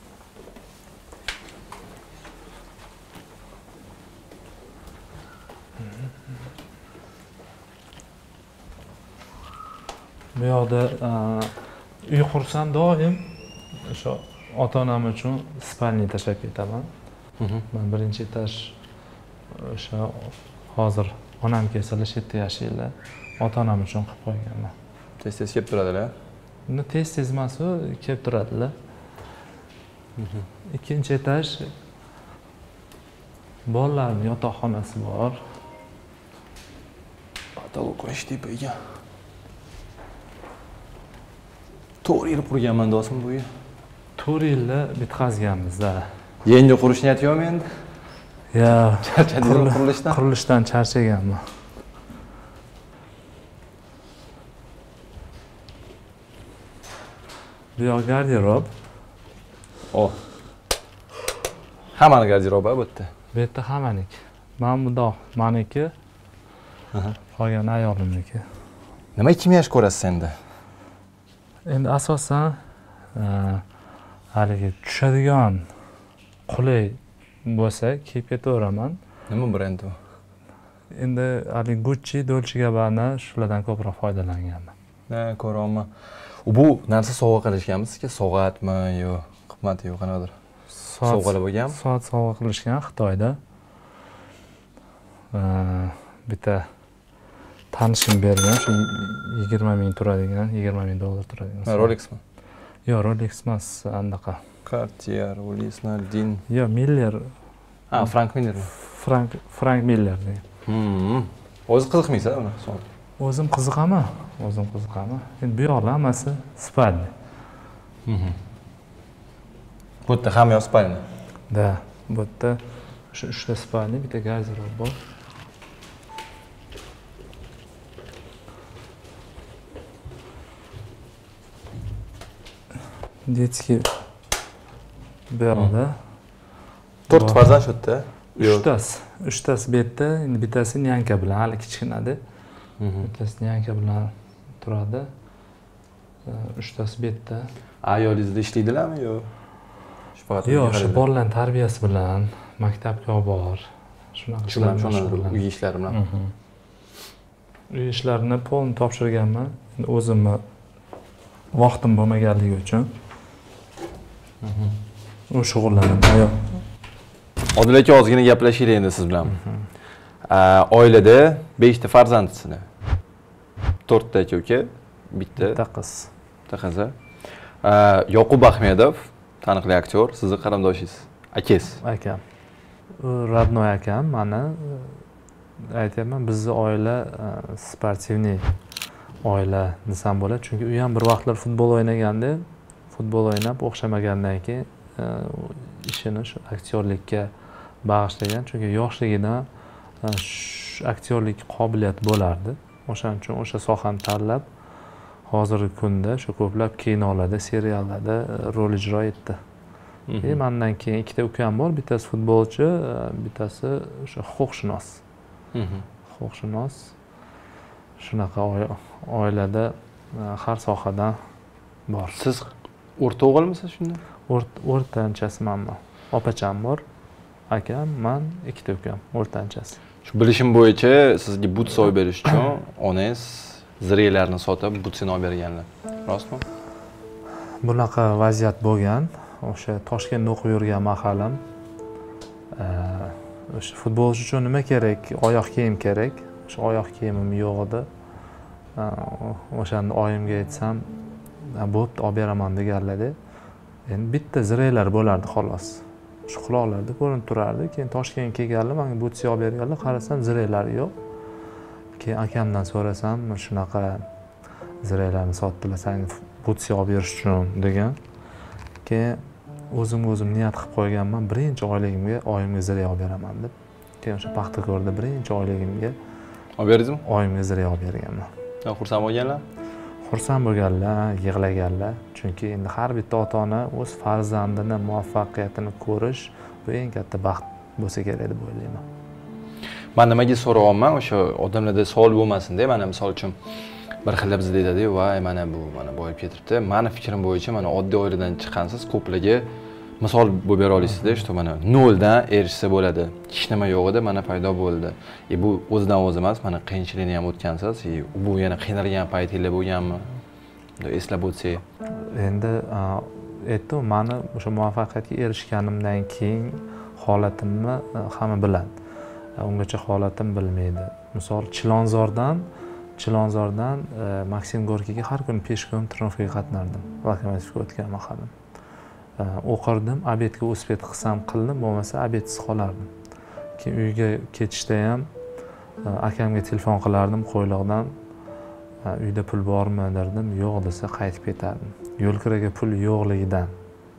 Bu yoqda uy qursam doim o'sha ota-onam uchun spalni tashlab ketaman. Men birinchi etaj o'sha hozir onam kelsa 7 yashaylar ota-onam uchun qilib qo'yganman. Tez-tez kelib turadilar. Uni tez-tez emas, kelib turadilar. Ikkinchi etaj bolalarning yotoqxonasi bor. Patolog qo'yish tepaga. 4 yil qurganman do'stim bu uy. 4 yilda bitkazganmiz-da. Yangi qurish niyati yo'qmi endi? Ya, charchadingizmi qurilishdan? Qurilishdan charchaganman. Bu yoq garderob. Hammani garderobi bu yerda. Bu yerda hammaniki. Mana bundoq meniki. Qolgan ayolimniki. Nima kiyim ko'rasiz endi? Endi asosan haligi tushadigan qulay bo'lsa kiyib ketaveraman. Nima brend u? Endi haligi Gucci, Dolce Gabbana shulardan ko'proq foydalanganman. Ko'raman. Bu narsa sovg'a qilishganmi sizga? So'g'atmi yo qimmat yo qanaqadir? Sovg'alar bo'lganmi? Soat sovg'a qilishgan Xitoyda. Bitta tanishim bergan, shu 20 ming turadigan, 20 ming dollar turadigan. Rolexmi? Yo'q, Rolex emas, anaqa. Cartier, Ulyss Nardin. Yo'q, Miller. Frank Miller. Frank Miller. O'zi qiziqmaysiz uni? O'zim qiziqaman. Endi bu yoqlar hammasi spalni. Bu yerda ham yo'q spalni. Da, bu yerda shu 3 ta spalni, bitta garderob bor. Детский bu yoqda. 4 farzand shu yerda? 3 tasi bu yerda, endi bittasi nyanka bilan, hali kichkinada. Bittasi nyanka bilan turadi. 3 tasi bu yerda. Ayolingizda ishlaydilarmi yo? Yo'q, shu bolalarning tarbiyasi bilan maktabga olib bor. Shunaqa uy ishlari bilan. Uy ishlarini polni topshirganman. O'zimni vaqtim bo'lmaganligi uchun u shug'ullanaman. Odil aka, ozgina gaplashaylik endi siz bilan. Oilada 5 ta farzandsizlar. 4 ta aka, bitta qiz. Yoqub Ahmedov, taniqli aktyor, sizning qarindoshingiz, akangiz. Akam. U родной akam, meni aytayapman, bizning oila sportivniy oila desam bo'ladi, chunki u ham bir vaqtlar futbol o'ynaganda, futbol o'ynab o'xshamagandan keyin ishini shu aktyorlikka bag'ishlagan, chunki yoshligidan aktyorlik qobiliyati bo'lardi. O'shaning uchun o'sha sohani tanlab, hozirgi kunda shu ko'plab kinolarda, seriallarda rol ijro etdi. Mendan keyin 2 ta ukam bor, bittasi futbolchi, bittasi o'sha huquqshunos. Huquqshunos. Shunaqa oilada har sohadan bor. Siz o'rta o'g'ilmisiz shunda? O'rtanchasiman. Opacham bor, akam, men, 2 ta ukam, o'rtanchasi. Shu bilishim bo'yicha sizga but olib berish uchun onangiz zireylarni sotib butsini olib berganlar. Rostmi? Bunaqa vaziyat bo'lgan. O'sha Toshkentda o'qib yurgan mahalim. O'sha futbolchi uchun nima kerak? Oyoq kiyim kerak. O'sha oyoq kiyimim yo'q edi. O'shanda oyimga aytsam, bo'pti, olib beraman deganlar-da. Endi bitta zireylar bo'lardi xolos. shu quloqlarda ko'rinib turardi. Keyin Toshkentga kelganlar menga butsiy olib berganlar, qarasam ziraklari yo'q. Keyin akamdan so'rasam, shunaqa ziraklarni sotdilar senga butsiy olib berish uchun degan. Keyin o'zim niyat qilib qo'yganman, birinchi oyligimga oyimga zirak olib beraman deb. Keyin o'sha Paxtakorda birinchi oyligimga olib berdingizmi? Oyimga zirak olib berganman. Xursand bo'lganlar? Xursand bo'lganlar, yig'laganlar. Chunki endi har bitta ota-ona o'z farzandini muvaffaqiyatini ko'rish bu eng katta baxt bo'lsa kerak deb o'ylayman. Men nimaga so'rayapman, o'sha odamlarda savol bo'lmasin-da, mana misol uchun bir xil biz deydi-ku, "Voy, mana boyib ketibdi." Meni fikrim bo'yicha mana oddiy oiladan chiqqansiz, ko'plarga misol bo'lib bera olasizda, что mana 0 dan erishsa bo'ladi. Hech nima yo'q edi, mana paydo bo'ldi. Bu o'zidan o'zi emas, mana qiyinchilikni ham o'tgansiz, bu yana qiynalgan paytinglar bo'lganmi? Bunda eslab o'tsak. Endi aytdim, meni o'sha muvaffaqiyatga erishganimdan keyin holatimni hamma biladi. Ungacha holatim bilmaydi. Misol Chilonzordan Maksim Gorkiga har kuni peshkom turnirga qatnardim. Lokomotivga o'tgan mahalim. O'qirdim, obedga uspet qilsam qildim, bo'lmasa obedsiz qolardim. Keyin uyga ketishda ham akamga telefon qilardim Qo'yliqdan. Uyda pul bormi derdim, yo'q desa qaytib ketardim. Yo'lkiraga pul yo'qligidan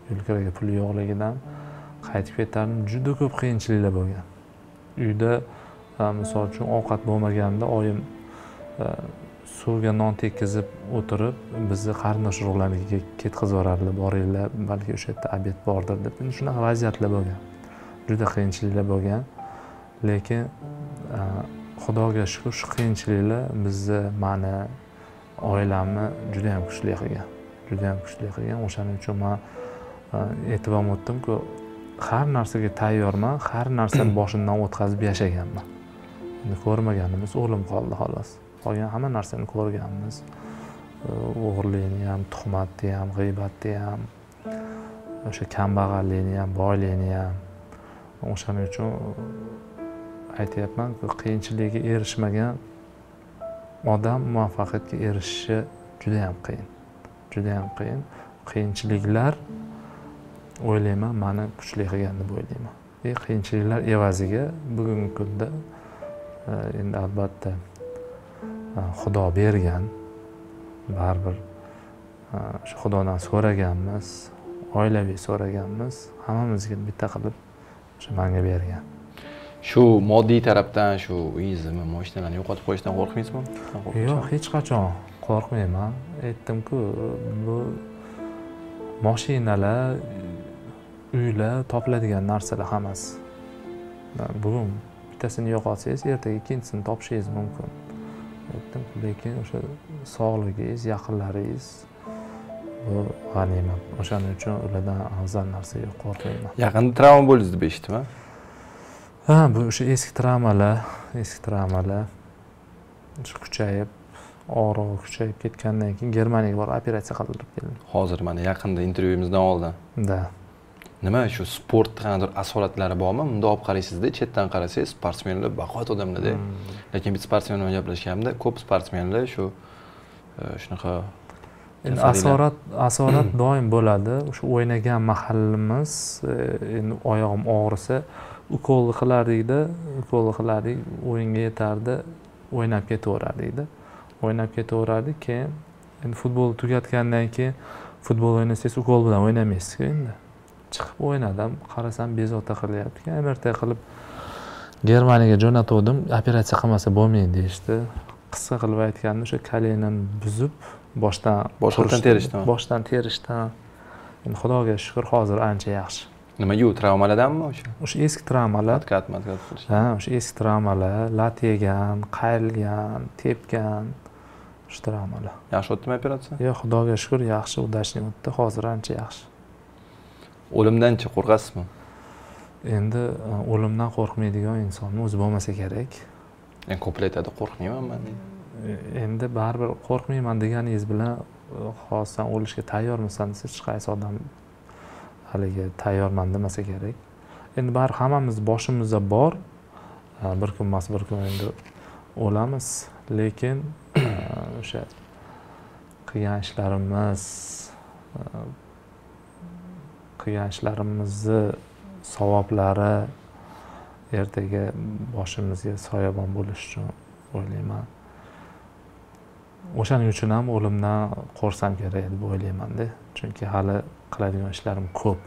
qaytib ketardim. Juda ko'p qiyinchiliklar bo'lgan. Uyda misol uchun ovqat bo'lmaganda oyim suvga non tekkizib o'tirib bizni qarindosh urug'larnikiga ketkazib yuborardilar, boringlar, balki o'sha yerda obed bordir deb. Shunaqa vaziyatlar bo'lgan. Juda qiyinchiliklar bo'lgan. Lekin Xudoga shukr, shu qiyinchiliklar bizni, meni, oilamni juda ham kuchli qilgan. O'shaning uchun men e'tibor etdim-ku, har narsaga tayyorman, har narsani boshimdan o'tkazib yashaganman. Endi ko'rmaganimiz o'lim qoldi xolos. Qolgan hamma narsani ko'rganmiz. O'g'irlikni ham, tuhmatni ham, g'iybatni ham, o'sha kambag'allikni ham, boylikni ham. O'shaning uchun aytyapman-ku, qiyinchilikka erishmagan odam muvaffaqiyatga erishishi juda ham qiyin. Qiyinchiliklar o'ylayman meni kuchli qilgan deb o'ylayman. Qiyinchiliklar evaziga bugungi kunda endi albatta Xudo bergan, baribir shu Xudodan so'raganmiz, oilaviy so'raganmiz, hammamizga bitta qilib shu menga bergan. Shu moddiy tarafdan, shu uyingizni, mashinalarni yo'qotib qo'yishdan qo'rqmaysizmi? Yo'q, hech qachon qo'rqmayman. Aytdim-ku, bu mashinalar, uylar topiladigan narsalar hammasi. Bugun bittasini yo'qotsangiz, ertaga ikkinchisini topishingiz mumkin. Aytdim, lekin o'sha sog'ligingiz, yaqinlaringiz bu g'animat. O'shaning uchun ulardan afzal narsa yo'q, qo'rqmayman. Yaqinda travma bo'ldingiz deb eshitdim-a? Ha, bu o'sha eski travmalar shu kuchayib, og'rig'i kuchayib ketgandan keyin Germaniyaga borib operatsiya qildirib keldim. Hozir mana yaqinda intervyumizdan oldin. Da. Nima shu sport qanday asoratlari bormi? Bunda olib qaraysizda, chetdan qarasangiz, sportsmenlar baquvvat odamlar-da. Lekin biz sportsmen bilan gaplashganimda, ko'p sportsmenlar shunaqa asorat doim bo'ladi. O'sha o'ynagan mahallimiz, endi oyog'im og'risa, ukol qilardik, o'yinga yetardi, o'ynab ketaverardik. Keyin endi futbol tugatgandan keyin futbol o'ynasangiz ukol bilan o'ynamaysiz-ku endi. Chiqib o'ynadim, qarasam bezovta qilyapti. MRT qilib Germaniyaga jo'natdim, operatsiya qilmasa bo'lmaydi deyishdi. Qisqa qilib aytganda o'sha kolenini buzib, boshdan terishdan. Endi Xudoga shukr, hozir ancha yaxshi. Nimaga u travmalardanmi o'sha? O'sha eski travmalar. Matkat qilish. Ha, o'sha eski travmalar, lat yegan, qayrilgan, tepgan, o'sha travmalar. Yaxshi o'tdimi operatsiya? Yo'q, Xudoga shukr, yaxshi, udashni o'tdi, hozir ancha yaxshi. O'limdanchi qo'rqasizmi? Endi o'limdan qo'rqmaydigan insonni o'zi bo'lmasa kerak. Men ko'plar aytadi, qo'rqmayman men deydi. Endi baribir qo'rqmayman deganingiz bilan xossan o'lishga tayyormisan desa, hech qaysi odam haliga tayyorman demasa kerak. Endi baribir hammamiz boshimizda bor. Bir kun emas, bir kun endi o'lamiz, lekin o'sha qilgan ishlarimizni savoblari ertaga boshimizga soyabon bo'lishi uchun o'ylayman. O'shaning uchun ham o'limdan qo'rsam kerak deb o'ylayman-da. Chunki hali qiladigan ishlarim ko'p.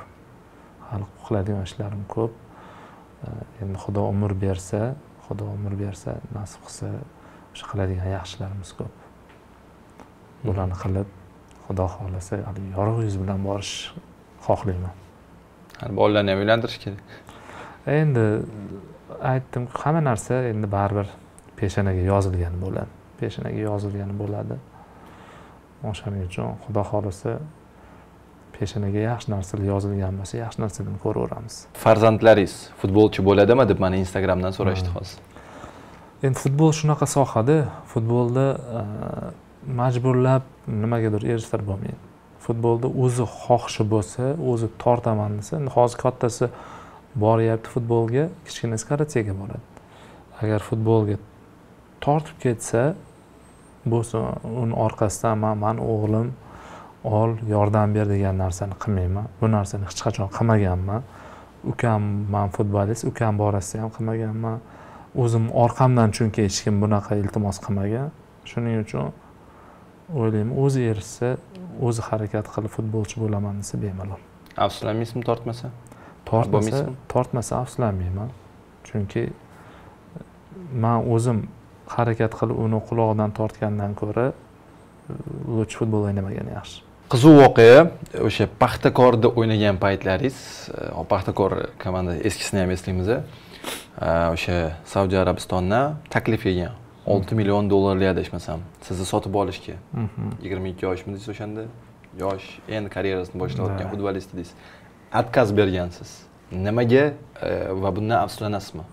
Endi Xudo umr bersa, nasib qilsa, o'sha qiladigan yaxshilarimiz ko'p. Bularni qilib, Xudo xolasa, yorug' yuz bilan borish xohlayman. Hali bolalarni ham uylantirish kerak. Endi aytdim, hamma narsa endi baribir peshonaga yozilgan bo'ladi. O'shaning uchun Xudo xolasa peshonaga yaxshi narsalar yozilgan bo'lsa, yaxshi narsadan ko'raveramiz. Farzandlaringiz futbolchi bo'ladimi deb meni Instagramdan so'rashdi hozir. Endi futbol shunaqa sohada, futbolda majburlab nimagadir erishtirib bo'lmaydi. Futbolda o'zi xohishi bo'lsa, o'zi tortaman desa, hozir kattasi boryapti futbolga, kichkinasi karatsega boradi. Agar futbolga tortib ketsa, bo'lsa, uni orqasidan men o'g'lim ol, yordam ber degan narsani qilmayman. Bu narsani hech qachon qilmaganman. Ukam men futbolist, ukam borasida ham qilmaganman. O'zim orqamdan chunki hech kim bunaqa iltimos qilmagan. Shuning uchun o'ylayman, o'zi erishsa, o'zi harakat qilib futbolchi bo'laman desa bemalol. Afsuslanmaysizmi tortmasa? Tortmasa afsuslanmayman. Chunki men o'zim harakat qilib uni qulog'idan tortgandan ko'ra lutch futbol o'ynamagan yaxshi. Qiziq voqea, o'sha Paxtakorda o'ynagan paytlaringiz, Paxtakor komanda eskisini ham eslaymiz. O'sha Saudiya Arabistondan taklif kelgan. 6 million dollarli adashmasam, sizni sotib olishga. 22 yoshmisiz o'shanda? Yosh, endi karyerasini boshlayotgan futbolist edingiz. Отказ bergansiz. Nimaga va bundan afsuslanasizmi?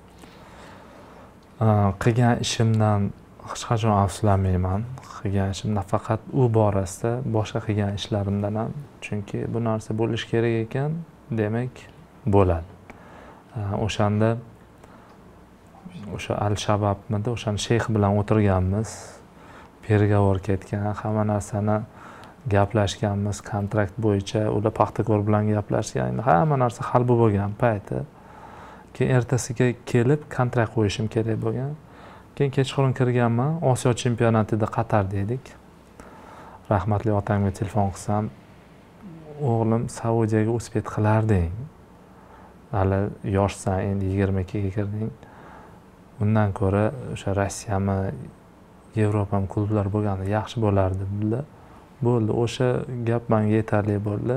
Qilgan ishimdan hech qachon afsuslanmayman. Qilgan ishimdan faqat u borasida, boshqa qilgan ishlarimdan ham, chunki bu narsa bo'lish kerak ekan, demak bo'ladi. O'shanda o'sha Al-Shababmida o'shani sheyx bilan o'tirganmiz, pergovor ketgan, hamma narsani gaplashganmiz, kontrakt bo'yicha, ular Paxtakor bilan gaplashgan, hamma narsa hal bo'lgan payti. Keyin ertasiga kelib kontrakt qo'yishim kerak bo'lgan. Keyin kechqurun kirganman, Osiyo chempionatida Qatarda edik. Rahmatli otamga telefon qilsam, o'g'lim Saudiyaga uspet qilarding. Hali yoshsan, endi 22 ga kirding. Bundan ko'ra o'sha Rossiyami, Yevropa klublar bo'lganda yaxshi bo'lardi dedilar. Bo'ldi, o'sha gap menga yetarli bo'ldi.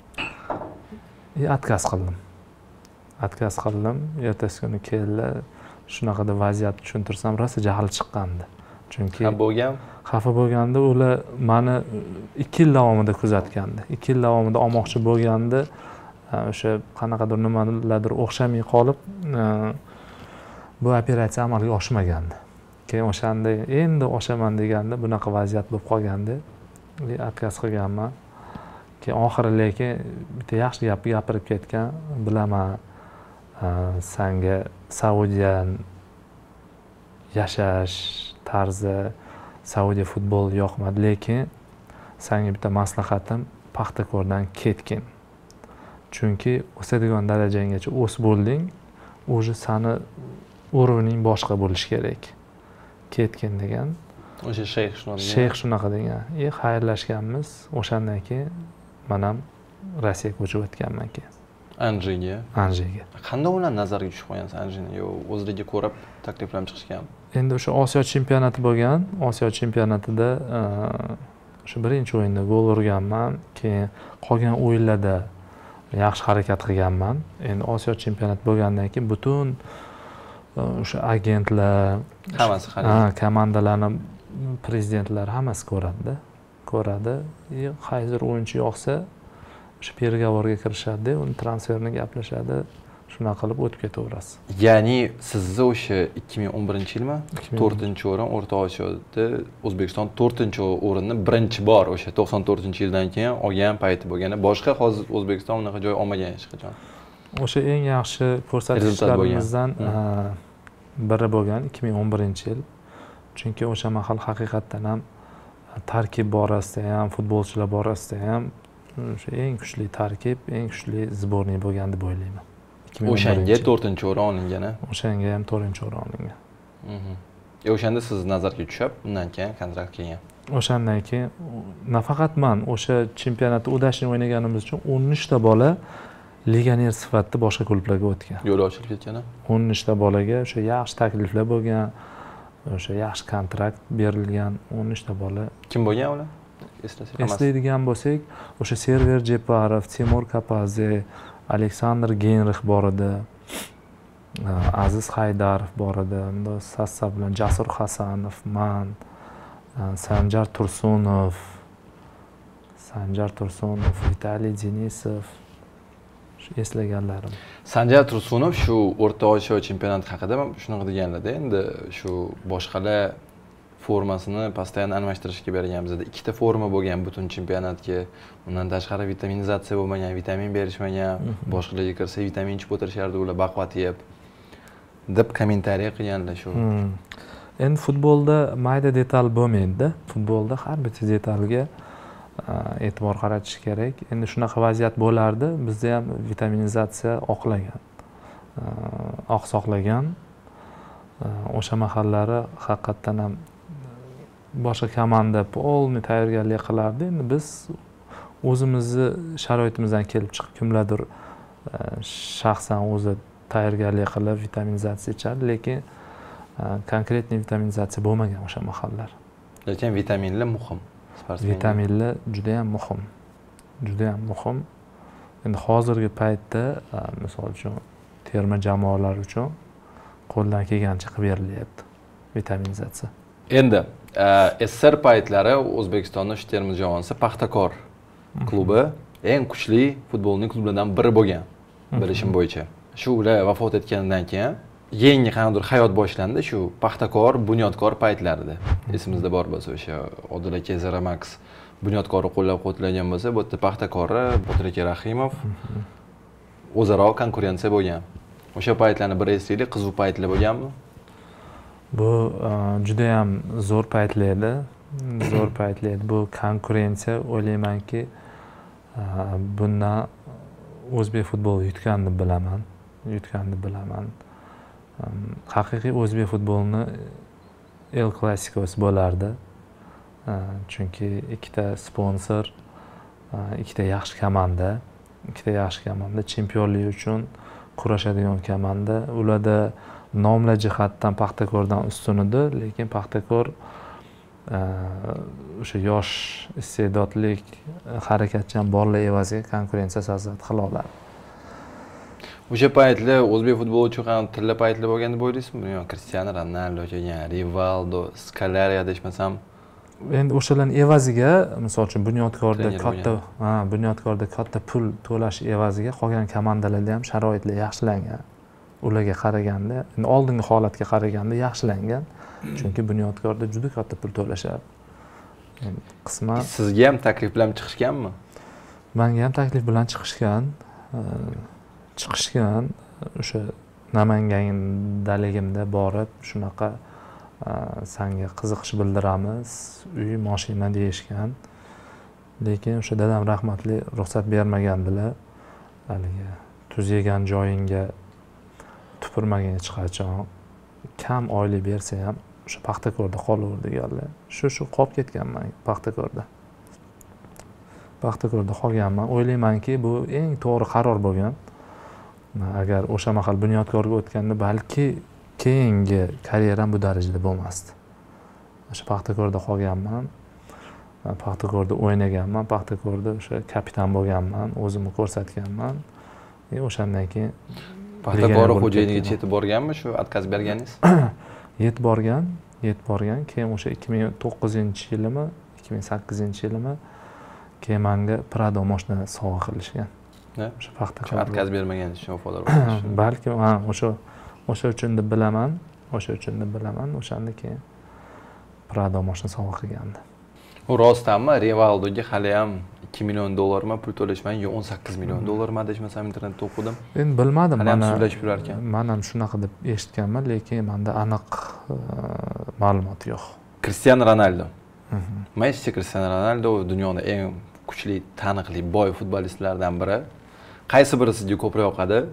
Отказ qildim. Ertasi kuni keldi. Shunaqada vaziyatni tushuntirsam, rosa jahli chiqqandi. Chunki xafa bo'lganda ular meni 2 yil davomida kuzatgandi. 2 yil davomida olmoqchi bo'lganda, o'sha qanaqadir nimalardir o'xshamay qolib, bu operatsiya amalga oshmagandi. Keyin o'shanda endi oshaman deganda bunaqa vaziyat bo'lib qolgandi. Отказ qilganman. Keyin oxiri lekin bitta yaxshi gap gapirib ketgan. Bilaman, senga Saudiya yashash tarzi, Saudiya futboli yoqmadi, lekin senga bitta maslahatim, Paxtakordan ketgin. Chunki o'sadigan darajanggacha o'sib bo'lding, уже seni o'rning boshqa bo'lish kerak. Ketgin degan. O'sha sheyx shunaqa degan. Xayrlashganmiz. O'shandan keyin men ham Rossiyaga ko'chib o'tganman keyin. Anjega. Qanday ularni nazarga tushib qo'ygansiz Anjini? Yo, o'zlariga ko'rib takliflar chiqishgan. Endi o'sha Osiyo chempionati bo'lgan. Osiyo chempionatida o'sha birinchi o'yinda gol urganman, keyin qolgan o'yinlarda yaxshi harakat qilganman. Endi Osiyo chempionati bo'lgandan keyin butun o'sha agentlar, hammasi komandalarni prezidentlari hammasi ko'radi. Qaysi o'yinchi yoqsa, o'sha pergovorga kirishadi, uni transferni gaplashadi. Shunaqa qilib o'tib ketaverasiz. Ya'ni sizni o'sha 2011-yilmi? 4-o'rin O'rta Osiyoda O'zbekiston 4-o'rinni birinchi bor o'sha 94-yildan keyin olgan payti bo'lgani, boshqa hozir O'zbekiston unaqa joy olmagan hech qachon. O'sha eng yaxshi ko'rsatkichlarimizdan biri bo'lgan 2011-yil. Chunki o'sha mahal haqiqatdan ham tarkib borasida ham, futbolchilar borasida ham o'sha eng kuchli tarkib, eng kuchli sborniy bo'lgan deb o'ylayman. O'shanga 4-o'rin olingan. O'shanga ham 4-o'rin olingan. O'shanda siz nazarga tushib, undan keyin kontrakt kelgan. O'shandan keyin nafaqat men o'sha chempionatda udashni o'ynaganimiz uchun 13 ta bola legioner sifatida boshqa klublarga o'tgan. Yo'l ochilib ketgan. 13 ta bolaga o'sha yaxshi takliflar bo'lgan, o'sha yaxshi kontrakt berilgan 13 ta bola. Kim bo'lgan ular? Eslasak, eslaydigan bo'lsak, o'sha Server Jeparov, Timur Kapaze, Aleksandr Genrix bor edi. Aziz Haydarov bor edi. Unda Sassa bilan Jasur Hasanov, man, Sanjar Tursunov, Vitaliy Denisov eslaganlarim. Sanjar Tursunov shu O'rta Osiyo chempionati haqida shunaqa deganlar-da, endi shu boshqalar formasini постоянно almashtirishga bergan. Bizda ikkita forma bo'lgan butun chempionatga. Undan tashqari vitaminizatsiya bo'lmagan, vitamin berishmagan. Boshqalarga kirsa vitamin ichib o'tirishardi ular baqvat yeb. deb kommentariy qilganlar shu. Endi futbolda mayda detal bo'lmaydi-da. Futbolda har bitta detalga e'tibor qaratish kerak. Endi shunaqa vaziyat bo'lardi. Bizda ham vitaminizatsiya oqsoqlagan. O'sha mahallari haqiqatan ham boshqa komanda polni tayyorgarlik qilardi. Endi biz o'zimizni sharoitimizdan kelib chiqib kimlardir shaxsan o'zi tayyorgarlik qilib vitaminizatsiya ichadi, lekin konkretniy vitaminizatsiya bo'lmagan o'sha mahallar. Lekin vitaminlar muhim. Vitaminlar juda ham muhim. Juda ham muhim. Endi hozirgi paytda misol uchun terma jamoalar uchun qo'ldan kelgancha qilib berilyapti vitaminizatsiya. Endi SSR paytlari O'zbekistonning shu terma jamoasi Paxtakor klubi eng kuchli futbolning klublaridan biri bo'lgan, bilishim bo'yicha. Shu ular vafot etganidan keyin yangi qanaqadir hayot boshlandi shu Paxtakor, Bunyodkor paytlarida. Esimizda bor bo'lsa o'sha Odil aka Zaramax Bunyodkorni qo'llab-quvvatlagan bo'lsa, bu yerda Paxtakorni Botir aka Rahimov o'zaro konkurensiya bo'lgan. O'sha paytlarni bir eslaylik, qiziq paytlar bo'lganmi? Bu juda ham zo'r paytlar edi. Zo'r paytlar edi. Bu konkurensiya o'ylaymanki bundan o'zbek futboli yutganini bilaman. Haqiqiy o'zbek futbolini El Clasico'si bo'lardi. Chunki ikkita sponsor, ikkita yaxshi komanda chempionlik uchun kurashadigan komanda. Ularda nomlar jihatdan Paxtakordan ustun edi, lekin Paxtakor o'sha yosh iste'dodli harakatchan bolalar evaziga konkurensiya sazat qila oladi. O'sha paytlar o'zbek futboli uchun ham tilla paytlar bo'lgan deb o'ylaysizmi? Yo, Cristiano Ronaldo, Rivaldo, Scolari adashmasam. Endi o'shalarning evaziga, misol uchun Bunyodkorda katta pul to'lash evaziga qolgan komandalarda ham sharoitlar yaxshilangan. Ularga qaraganda, endi oldingi holatga qaraganda yaxshilangan. Chunki Bunyodkorda juda katta pul to'lashadi. Qisman sizga ham taklif bilan chiqishganmi? Menga ham taklif bilan chiqishgan. O'sha Namangandaligimda borib shunaqa senga qiziqish bildiramiz, uy, mashina deyishgan. Lekin o'sha dadam rahmatli ruxsat bermagandilar. Haligi tuz yegan joyingga tupurmagan hech qachon. Kam oylik bersa ham o'sha Paxtakorda qolaver deganlar. Shu qolib ketganman Paxtakorda. Paxtakorda qolganman. O'ylaymanki, bu eng to'g'ri qaror bo'lgan. Agar o'sha mahal Bunyodkorga o'tganda balki keyingi karyeram bu darajada bo'lmasdi. O'sha Paxtakorda qolganman. Paxtakorda o'ynaganman, Paxtakorda o'sha kapitan bo'lganman, o'zimni ko'rsatganman. O'shandan keyin Paxtakor xo'jayiniga yetib borganmi shu отказ berganingiz? Yetib borgan. Keyin o'sha 2009-yilimi, 2008-yilimi keyin menga Prado mashina sovg'a qilishgan. O'sha Paxtakor отказ bermaganingiz uchun vafodor bo'lishgan. Balki o'sha uchun deb bilaman. O'shandan keyin Prado mashina sovg'a qilgandi. U rostdanmi? Rivaldoga hali ham $2 million pul to'lashmay, yo $18 million adashmasam internetda o'qidim. Endi bilmadim, mana so'zlashib yurar ekan. Men ham shunaqa deb eshitganman, lekin menda aniq ma'lumot yo'q. Cristiano Ronaldo. Messi Cristiano Ronaldo dunyoning eng kuchli, taniqli, boy futbolistlardan biri. Qaysi biri sizga ko'proq yoqadi?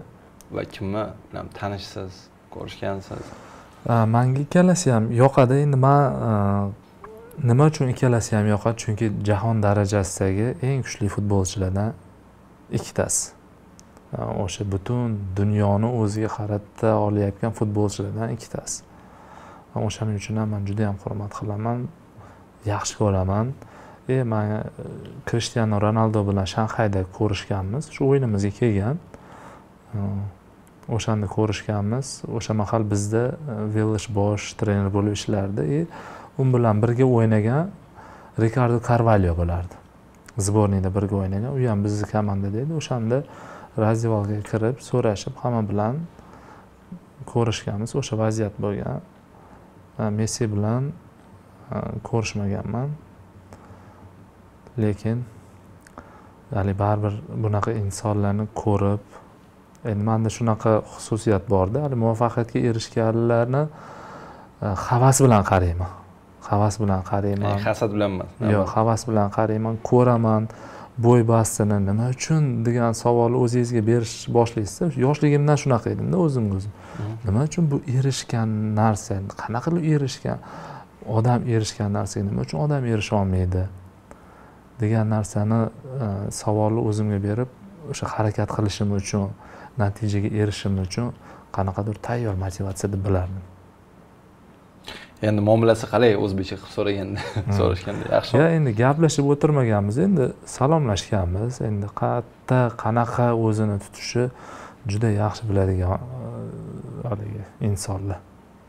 va kimni bilan tanishsiz, ko'rishgansiz? Menga ikkalasi ham yoqadi. Endi men nima uchun ikkalasi ham yoqadi? Chunki jahon darajasidagi eng kuchli futbolchilardan ikkitasi. O'sha butun dunyoni o'ziga qarata olayotgan futbolchilardan ikkitasi. O'shaning uchun ham men juda ham hurmat qilaman, yaxshi ko'raman. Men Cristiano Ronaldo bilan Shanxayda ko'rishganmiz. Shu o'yinimizga kelgan. O'shanda ko'rishganmiz. O'sha mahal bizda Village bosh trener bo'lib ishlardi. U bilan birga o'ynagan Ricardo Carvalho bo'lardi. Zborniyda birga o'ynagan. U ham bizning komandada edi. O'shanda razyevalga kirib, so'rashib, hamma bilan ko'rishganmiz. O'sha vaziyat bo'lgan. Messi bilan ko'rishmaganman. Lekin baribir bunaqa insonlarni ko'rib, endi menda shunaqa xususiyat borda, muvaffaqiyatga erishganlarni havas bilan qarayman. Havas bilan qarayman. Hasad bilan emas. Yo'q, havas bilan qarayman, ko'raman. Bo'y bastini nima uchun degan savolni o'zingizga berish boshlaysiz. Yoshligimdan shunaqa edimda o'zim. Nima uchun bu erishgan narsa, qanaqa qilib erishgan odam erishgan narsaga nima uchun odam erisha olmaydi degan narsani savolni o'zimga berib, o'sha harakat qilishim uchun, natijaga erishishim uchun qanaqadir tayyor motivatsiya deb bilardim. Endi muomalasi qalay o'zbekcha qilib so'raganda, so'rashganda yaxshi. Ya endi gaplashib o'tirmaganmiz, endi salomlashganmiz. Endi qayerda qanaqa o'zini tutishi juda yaxshi biladigan haligi insonlar.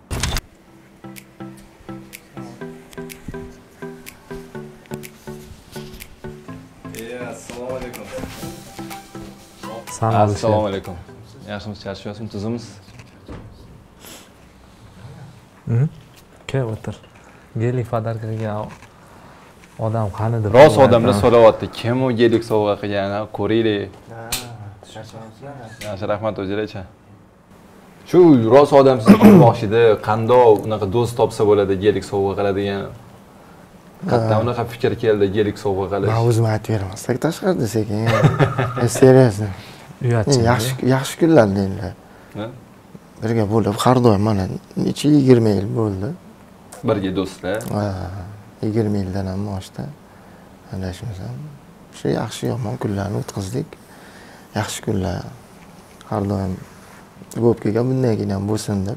Assalomu alaykum. Assalomu alaykum. Yaxshimisiz, charchyapsizmi, tuzimsiz? Ke o'tir. Gelik podarka qilgan odam qani deb. Rost odamlar so'rayapti, kim u gelik sovg'a qilgani, ko'raylik. Yaxshi, rahmat o'zingizga. Shu rost odam sizni ko'rmoqchida, qanday unaqa do'st topsa bo'ladi, gelik sovg'a qiladigan. Qayerdan unaqa fikr keldi, gelik sovg'a qilish? Men o'zim aytib beraman. Tashqarida sekin. Seriyasmi? Yaxshi kunlarda endi. Birga bo'lib, har doim mana necha 20 yil bo'ldi. Birga do'stlar. 20 yildan ham oshdi. Adashmasam. Shu yaxshi yomon kunlarni o'tkazdik. Yaxshi kunlar har doim bo'lib kelgan, bundan keyin ham bo'lsin deb.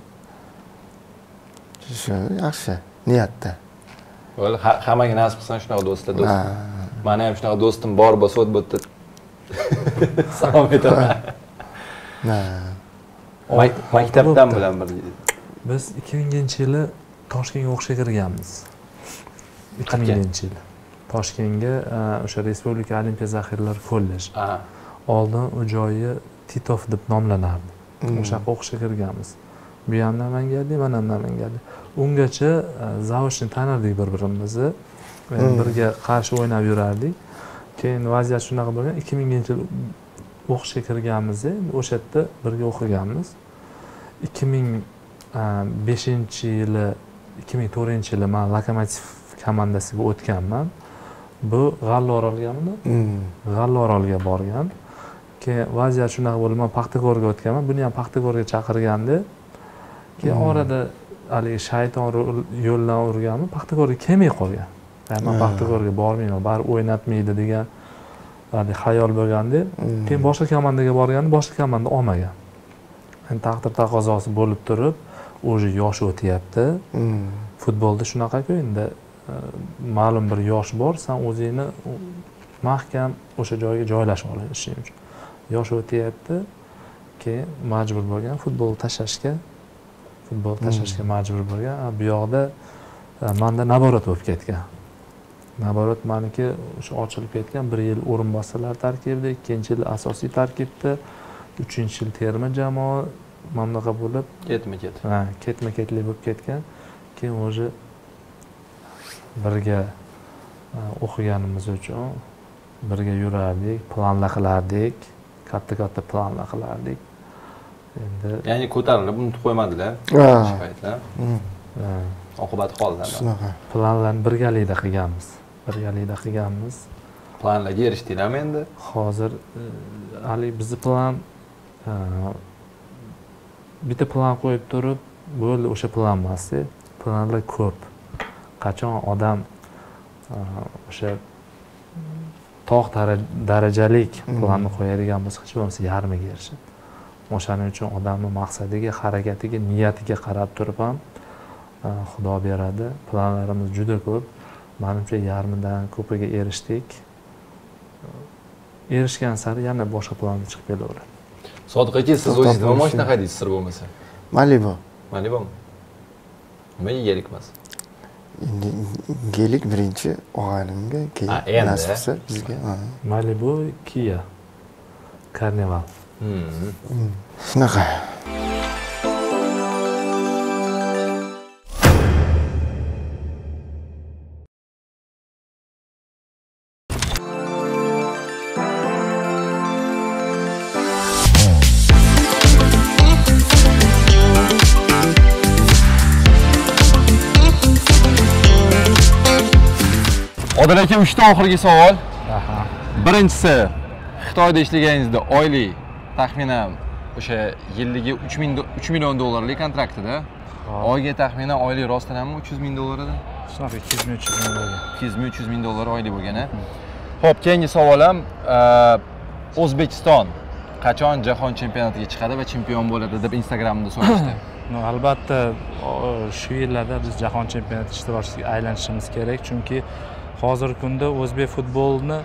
Shu yaxshi niyatda. Bo'ldi, hammaga nasib qilsin shunaqa do'stlar do'st. Meni ham shunaqa do'stim bor bo'lsa, bu yerda salom aytaman. Maktabdan bilan birga. Biz 2000-yili Toshkentga o'qishga kirganmiz. 2000-yili. Toshkentga o'sha Respublika Olimpiya zaxiralari kollej. Oldin u joyi Titov deb nomlanardi. O'sha o'qishga kirganmiz. Bu ham Namanganlik, men ham Namanganlik. Ungacha zaochni tanirdik bir-birimizni. Birga qarshi o'ynab yurardik. Keyin vaziyat shunaqa bo'lgan. 2000-yil o'qishga kirganmiz, o'sha yerda birga o'qiganmiz. 2005-yili, 2004-yili men Lokomotiv komandasiga o'tganman. Bu G'allaorolgami? G'allaorolga borgan. Keyin vaziyat shunaqa bo'ldi, men Paxtakorga o'tganman. Buni ham Paxtakorga chaqirgandi. Keyin orada haligi shayton yo'ldan urganmi, Paxtakorga kelmay qolgan. Men Paxtakorga bormayman, baribir o'ynatmaydi degan xayol bo'lganda, keyin boshqa komandaga borganda, boshqa komanda olmagan. Endi taqdir taqozosi bo'lib turib, o'zi yosh o'tyapti. Futbolda shunaqa-ku, endi ma'lum bir yosh bor, sen o'zingni mahkam o'sha joyga joylashib olishing uchun. Yosh o'tyapti, keyin majbur bo'lgan futbol tashlashga majbur bo'lgan. Bu yoqda menda naborat bo'lib ketgan. Naborat meniki o'sha ochilib ketgan, 1 yil o'rinbosarlar tarkibida, 2-yil asosiy tarkibda, 3-yil terma jamoa mamlaqa bo'lib ketma-ketlik bo'lib ketgan. Keyin o'zi birga o'qiganimiz uchun birga yurardik, planlar qilardik, katta planlar qilardik. Endi ya'ni ko'tarilib unutib qo'ymadilar. O'sha paytda. Oqibati qoldi. Shunaqa. Planlarni birgalikda qilganmiz. Planlarga erishdinglarmi endi? Hozir hali bizning plan bitta plan qo'yib turib, bo'ldi o'sha plan emasda, planlar ko'p. Qachon odam o'sha tog' darajalik planni qo'yadigan bo'lsa, hech bo'lmasa yarmiga erishadi. O'shaning uchun odamning maqsadiga, harakatiga, niyatiga qarab turib ham Xudo beradi. Planlarimiz juda ko'p. Menimcha yarmidan ko'piga erishdik. Erishgan sari yana boshqa planga chiqib kelaveradi. Sodiq aka, siz o'zingiz nima mashina haydaysiz sir bo'lmasa? Malibu. Malibu'mi? Nima yegelik emas? Endi gelik birinchi og'ayimga, keyin nasib qilsa bizga. Malibu, Kia, Carnival. Shunaqa. Odil aka, 3 ta oxirgi savol. Birinchisi, Xitoyda ishlaganingizda oylik taxminan o'sha yilligi 3 million dollarlik kontraktida, oyga taxminan oylik rostdan ham 300 ming dollar edi. Shunaqa 200 ming 300 ming bo'lgan. 200 ming 300 ming dollar oylik bo'lgan. Xo'p, keyingi savolim, O'zbekiston qachon jahon chempionatiga chiqadi va chempion bo'ladi deb Instagramda so'rashdi. Albatta, shu yillarda biz jahon chempionati ishtirokchisiga aylanishimiz kerak, chunki hozirgi kunda o'zbek futbolini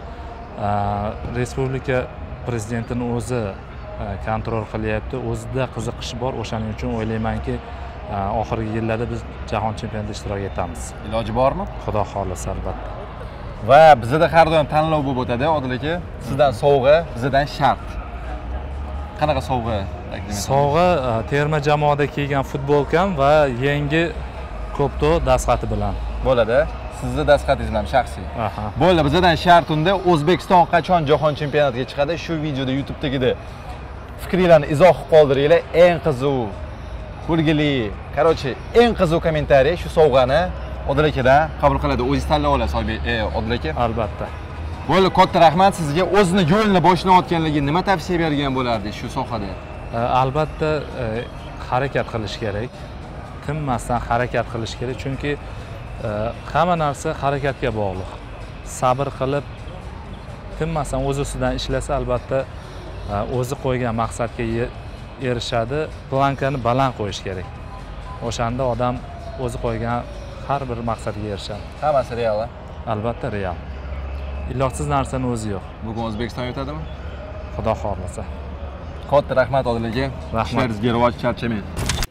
respublika prezidentining o'zi kontrol qilyapti. O'zida qiziqish bor. O'shaning uchun o'ylaymanki, oxirgi yillarda biz jahon chempionatida ishtirok etamiz. Iloji bormi? Xudo xohlasa, albatta. Va bizda har doim tanlov bo'lib o'tadi, Odil aka. Sizdan sovg'a, bizdan shart. Qanaqa sovg'a taqdim etasiz? Sovg'a terma jamoada kiygan futbolkam va yangi Kopto dastxati bilan. Bo'ladi. Sizni dastxatingiz bilan shaxsiy. Bo'ldi, bizdan shart unda O'zbekiston qachon jahon chempionatiga chiqadi? Shu videoda YouTube'dagida fikringizni izoh qilib qoldiringlar. Eng qiziq, kulgili, qarochi, eng qiziq kommentariy shu sovg'ani Odil akadan qabul qiladi. O'zingiz tanlab olasiz, Odil aka. Albatta. Bo'ldi, katta rahmat sizga. O'zini yo'lini boshlayotganligiga nima tavsiya bergan bo'lardingiz shu sohada? Albatta harakat qilish kerak. Tinmasdan harakat qilish kerak, chunki hamma narsa harakatga bog'liq. Sabr qilib, tinmasdan o'z ustidan ishlasa, albatta o'zi qo'ygan maqsadga erishadi. Plankani baland qo'yish kerak. O'shanda odam o'zi qo'ygan har bir maqsadga erishadi. Hammasi real. Albatta real. Ilojsiz narsaning o'zi yo'q. Bugun O'zbekiston yutadimi? Xudo xohlasa. Katta rahmat Odil aka. Rahmat. Ishlaringizga rivoj, charchamang.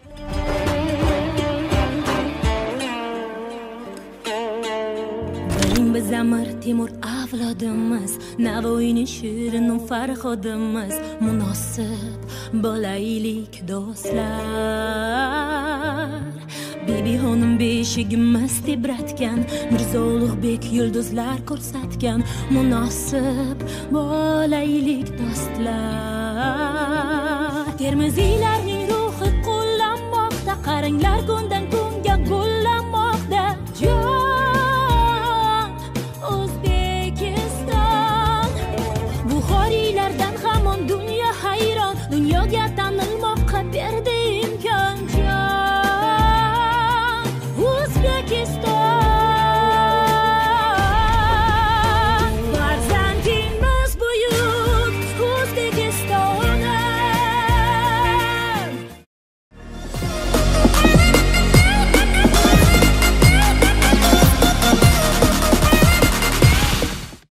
Biz Amir Temur avlodimiz, Navoiyning shirin farhodimiz, munosib bo'laylik do'stlar. Bibi xonim beshigimiz tebratgan, Mirzo Ulug'bek yulduzlar ko'rsatgan, munosib bo'laylik do'stlar. Termiziylarning ruhi qo'llanmoqda, qaranglar kundan kunga gullanmoqda. O'zbekiston, Buxoriylardan hamon dunyo hayron, dunyoga